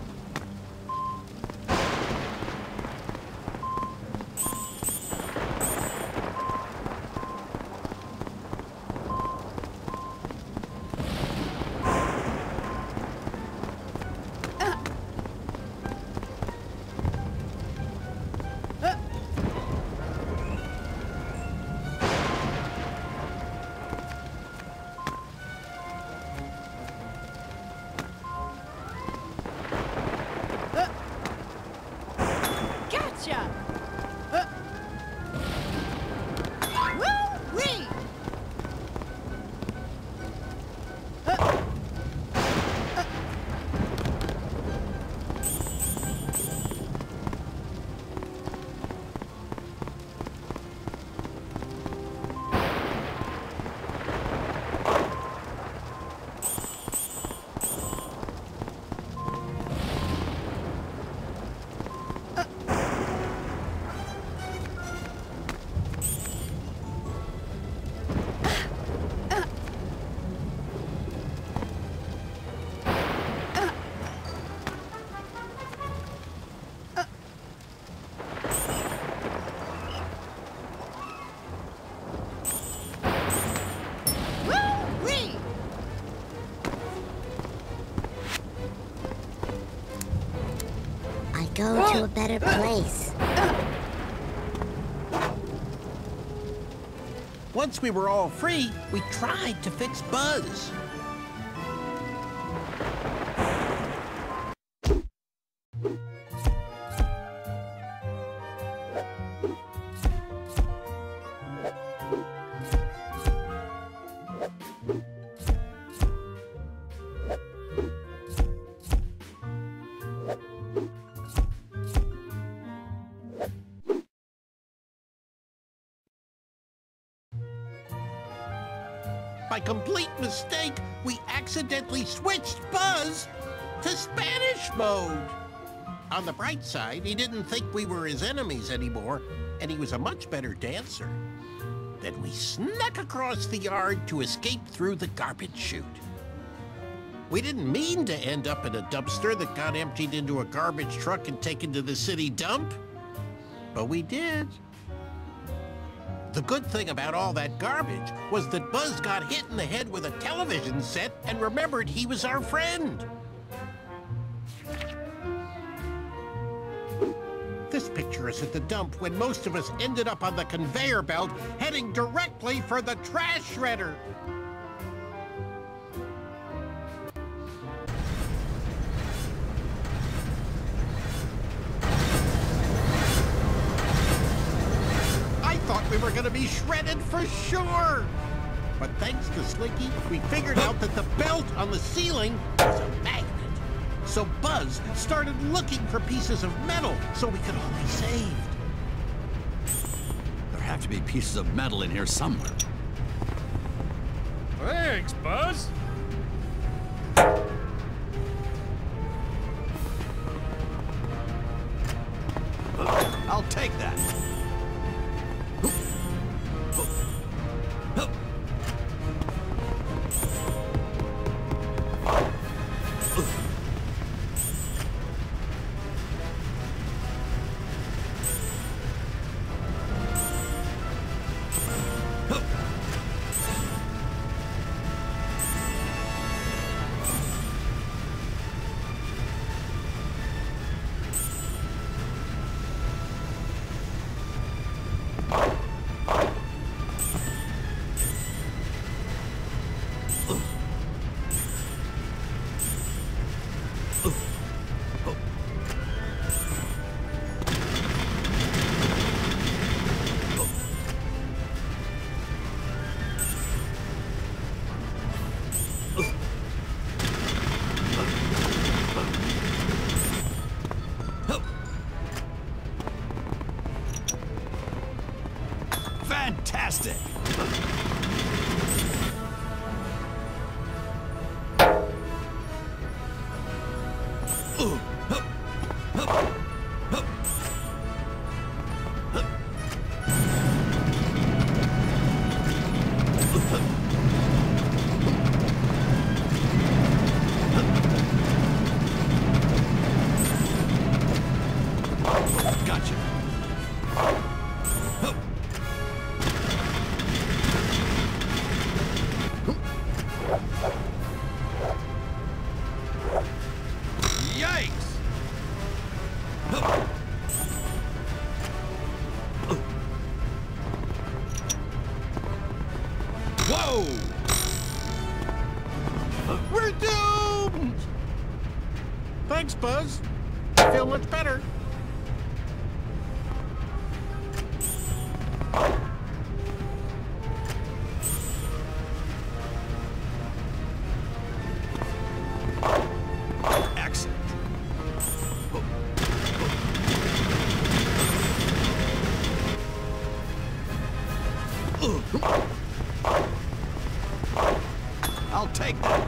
Gotcha! Uh. Woo-wee! Uh. Uh. Woo-wee! I go to a better place. Once we were all free, we tried to fix Buzz. by complete mistake, we accidentally switched Buzz to Spanish mode. On the bright side, he didn't think we were his enemies anymore, and he was a much better dancer. Then we snuck across the yard to escape through the garbage chute. We didn't mean to end up in a dumpster that got emptied into a garbage truck and taken to the city dump, but we did. The good thing about all that garbage was that Buzz got hit in the head with a television set and remembered he was our friend. This picture is at the dump when most of us ended up on the conveyor belt heading directly for the trash shredder. I thought we were going to be shredded for sure. But thanks to Slinky, we figured out that the belt on the ceiling was a magnet. So Buzz started looking for pieces of metal so we could all be saved. There have to be pieces of metal in here somewhere. Thanks, Buzz. I'll take that. Fantastic! Gotcha. Yikes! Whoa! We're doomed! Thanks, Buzz. I feel much better. Excellent. I'll take that.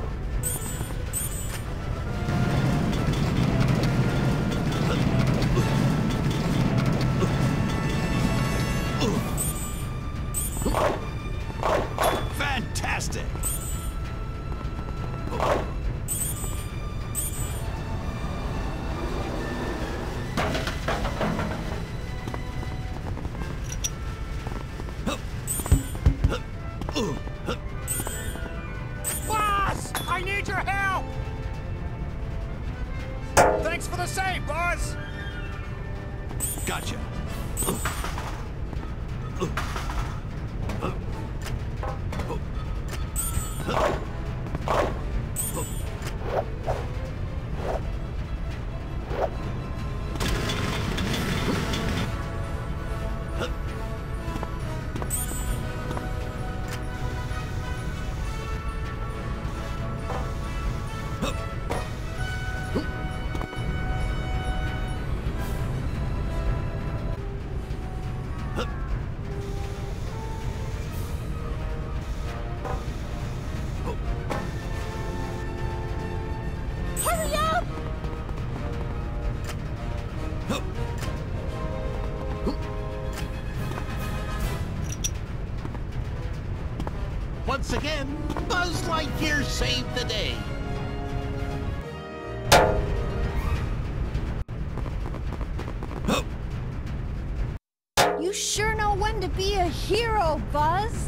Fantastic. Boss! I need your help! Thanks for the save, Buzz! Gotcha. Once again, Buzz Lightyear saved the day. You sure know when to be a hero, Buzz.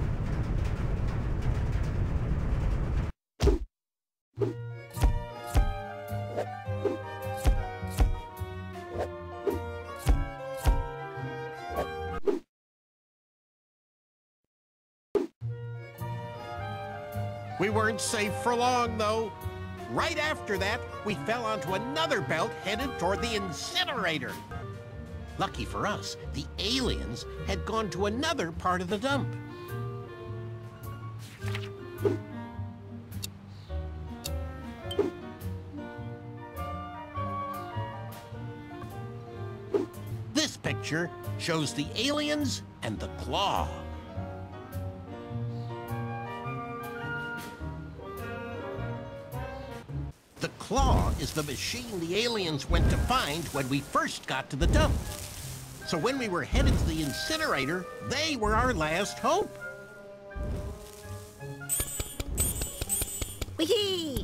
We weren't safe for long, though. Right after that, we fell onto another belt headed toward the incinerator. Lucky for us, the aliens had gone to another part of the dump. This picture shows the aliens and the claw. The claw is the machine the aliens went to find when we first got to the dump. So when we were headed to the incinerator, they were our last hope. Whee!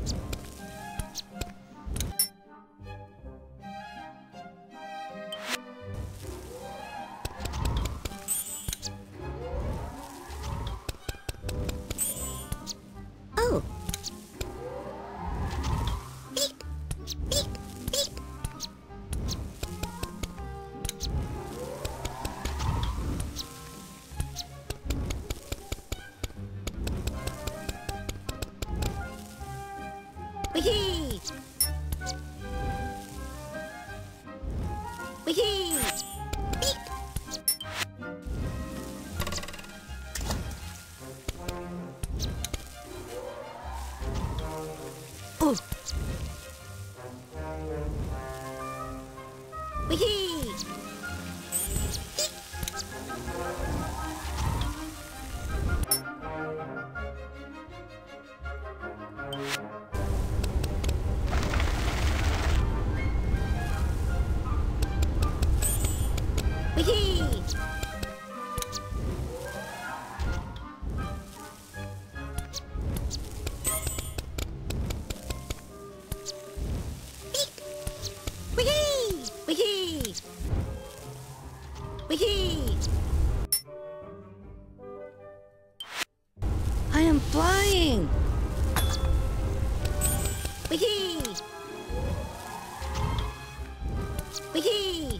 Oh. Whee! Whee! Oh! Whee! Whee! Whee! Whee! Whee! I am flying! Whee! Whee!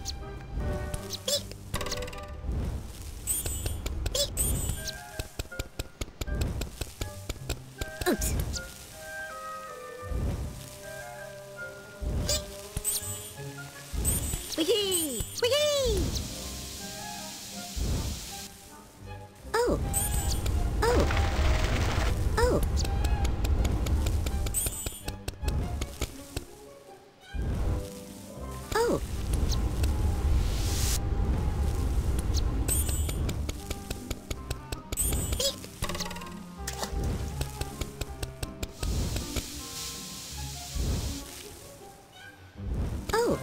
Oops. Whee! Whee! Oh! Oh! Oh! Oh! Oh!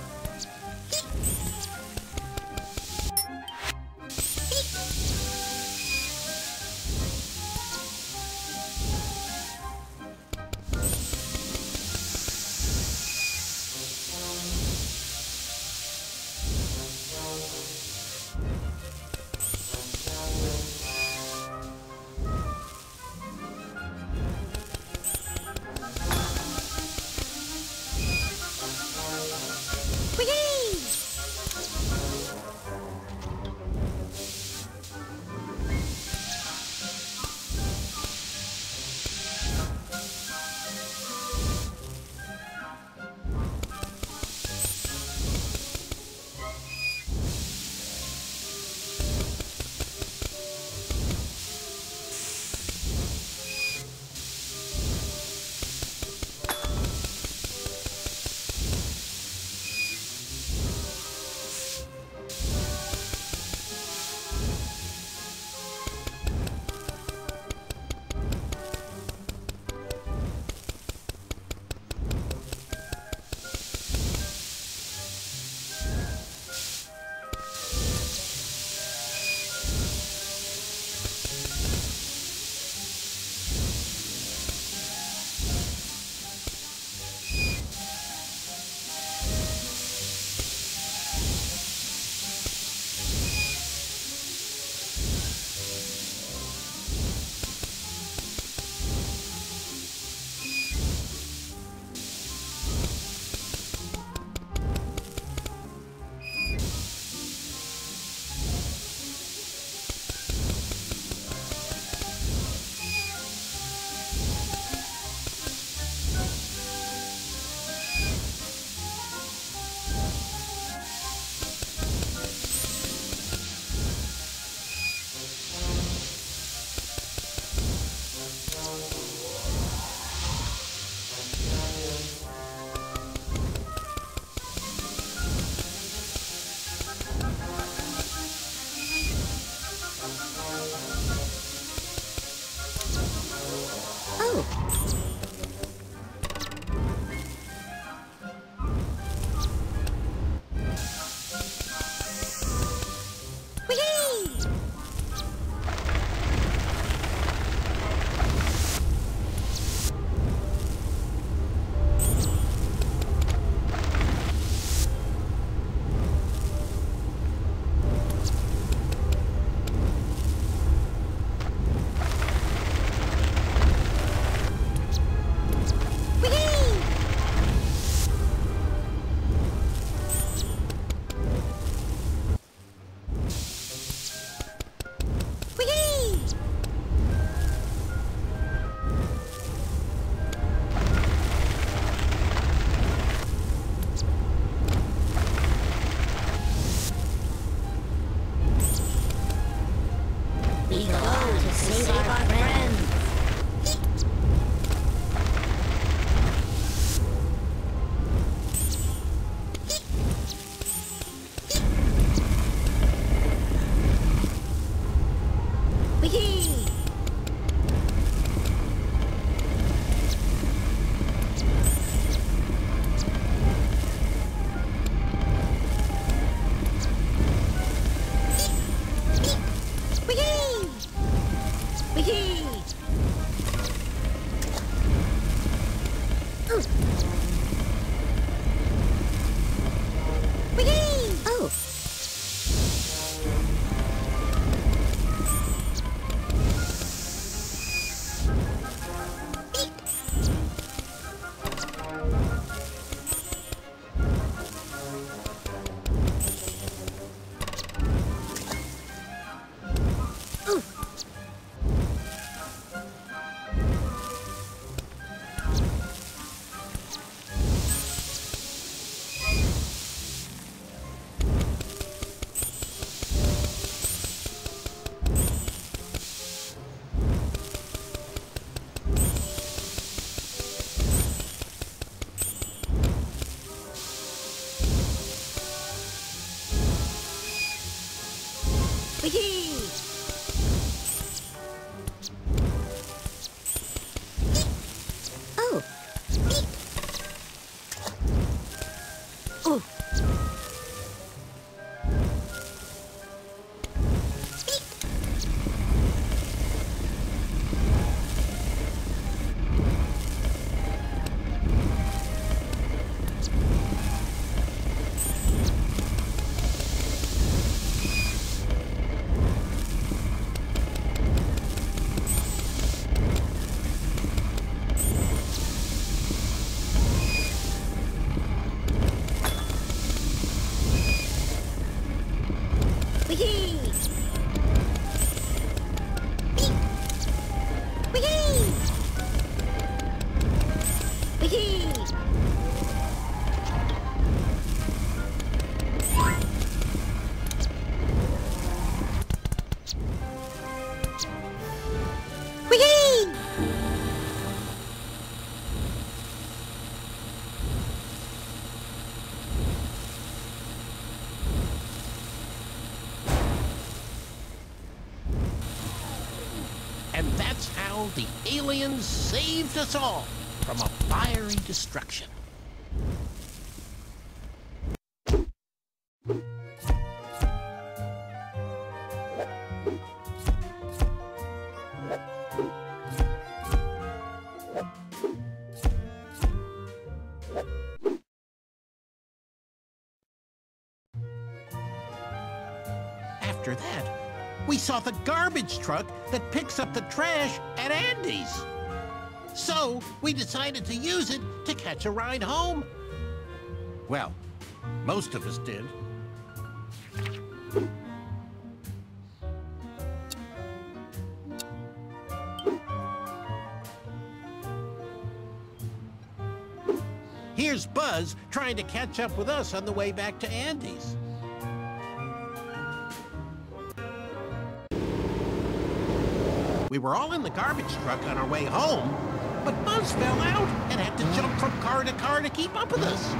We go to save our friends. Whee! And that's how the aliens saved us all from a fiery destruction. After that, we saw the garbage truck that picks up the trash at Andy's. So we decided to use it to catch a ride home. Well, most of us did. Here's Buzz trying to catch up with us on the way back to Andy's. We were all in the garbage truck on our way home, but Buzz fell out and had to jump from car to car to keep up with us.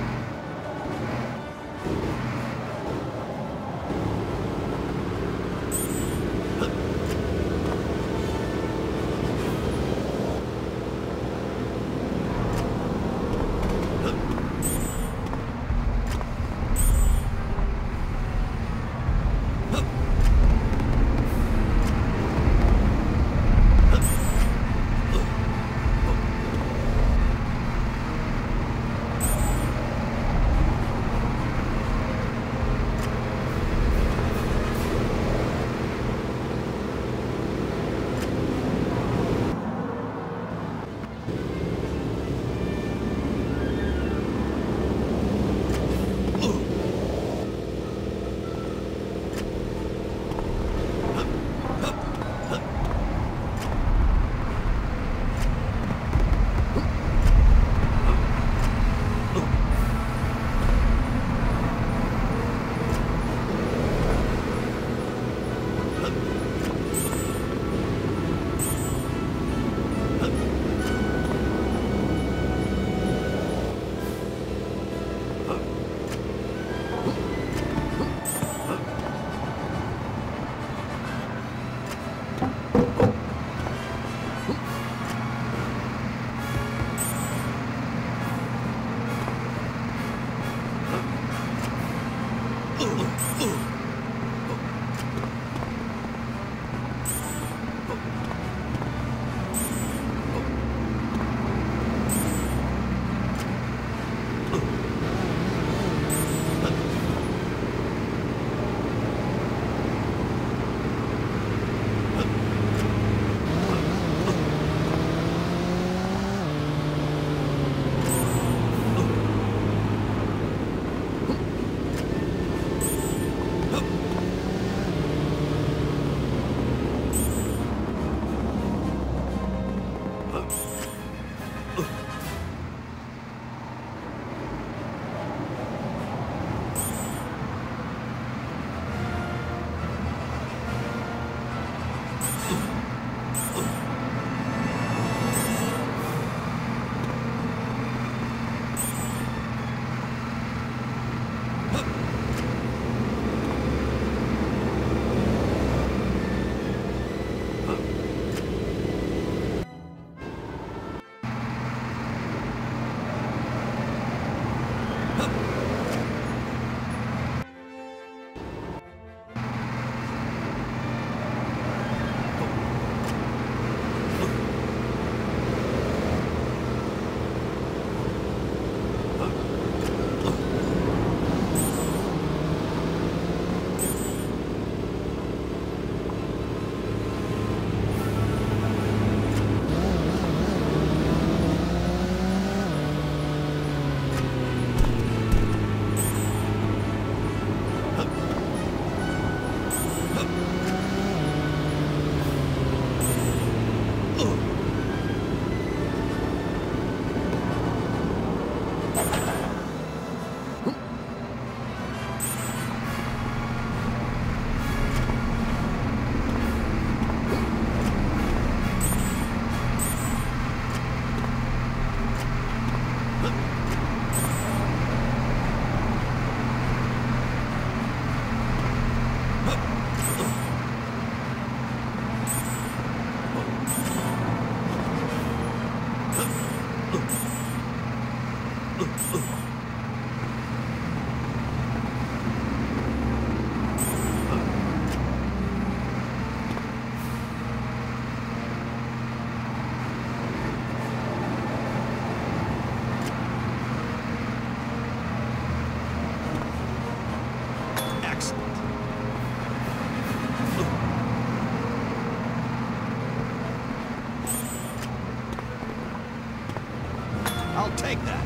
I'll take that.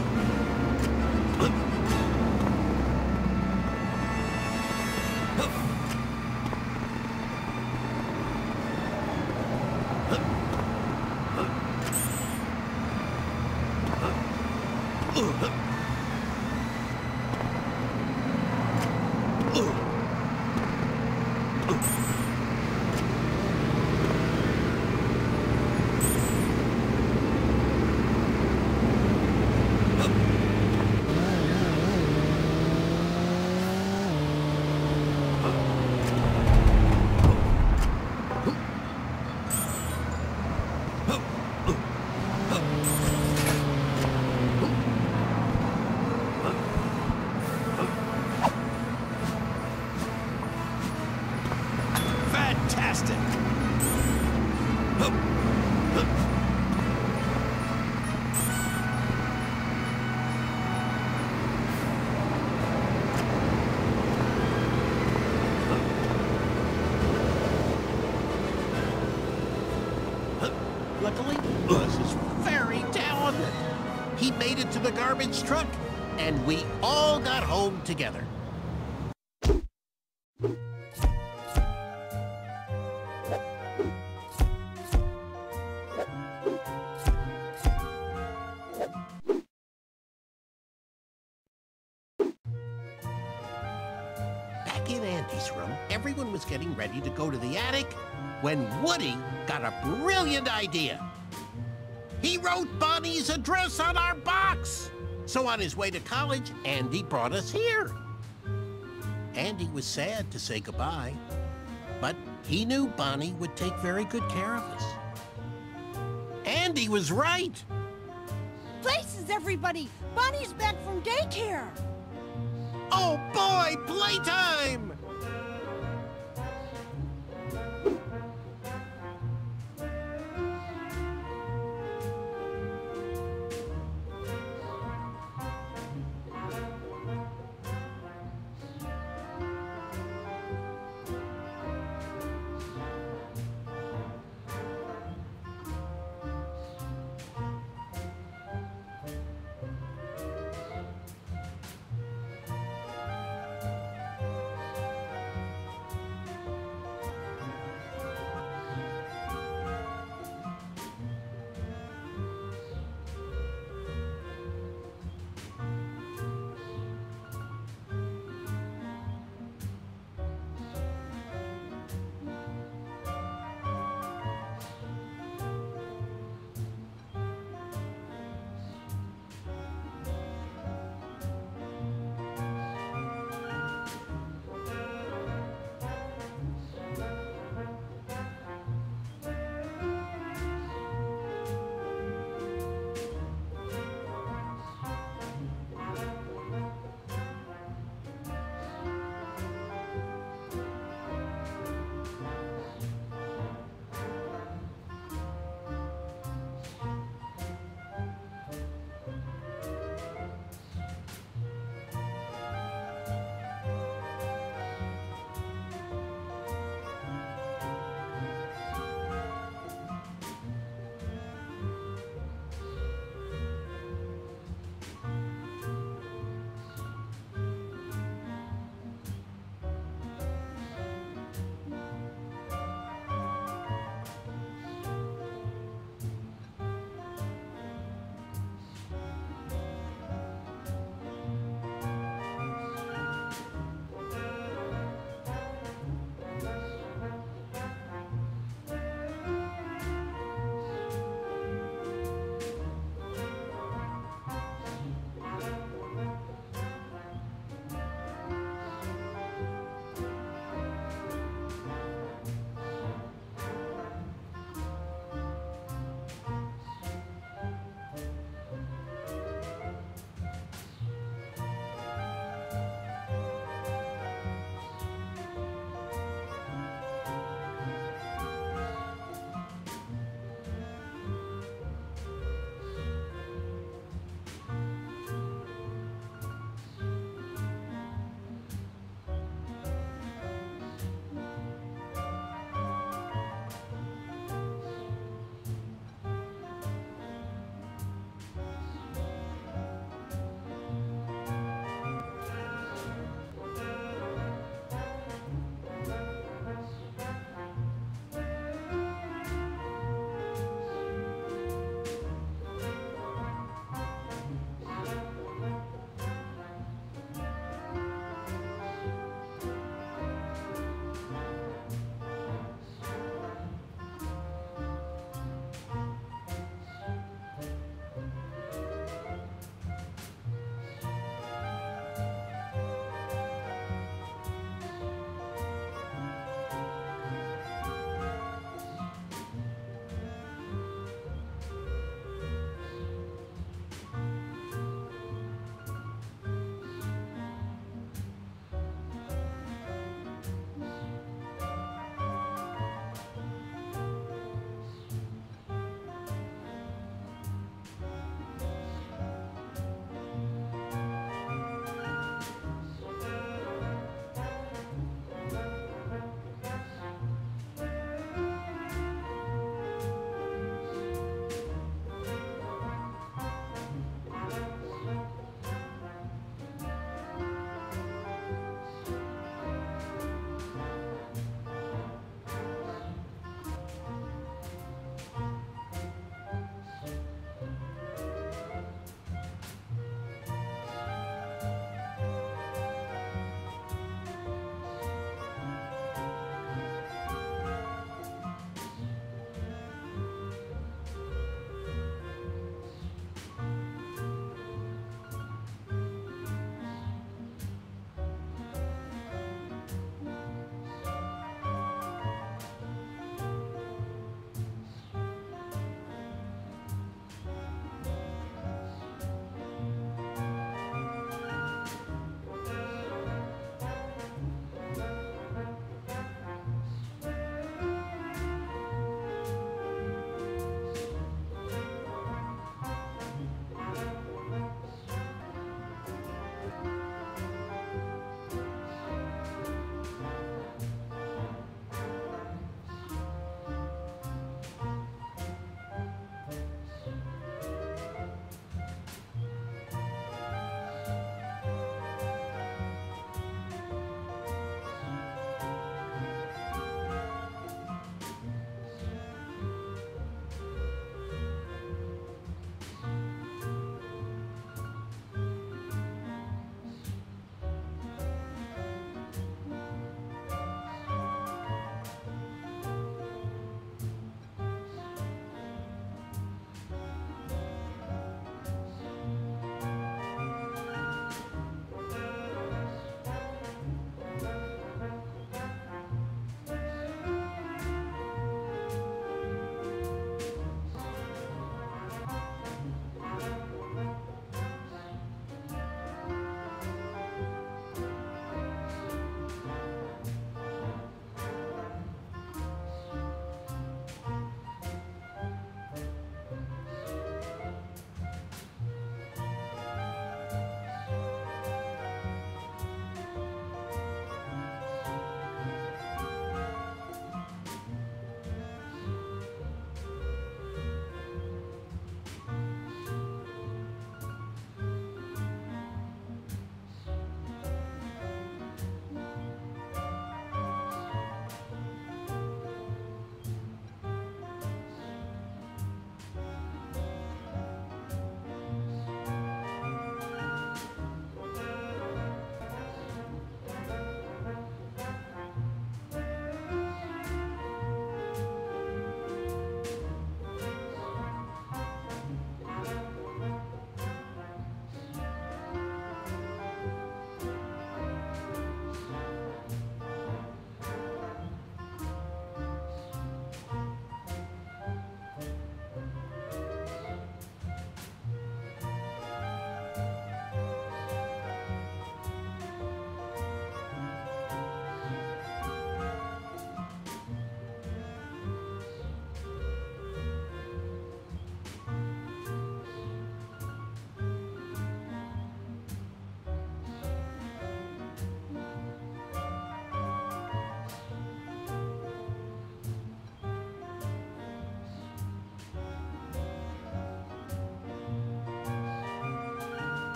Luckily, Buzz is very talented. He made it to the garbage truck, and we all got home together. Back in Andy's room, everyone was getting ready to go to the attic when Woody got a brilliant idea. He wrote Bonnie's address on our box. So on his way to college, Andy brought us here. Andy was sad to say goodbye, but He knew Bonnie would take very good care of us. And he was right. Places, everybody! Bonnie's back from daycare! Oh boy, playtime!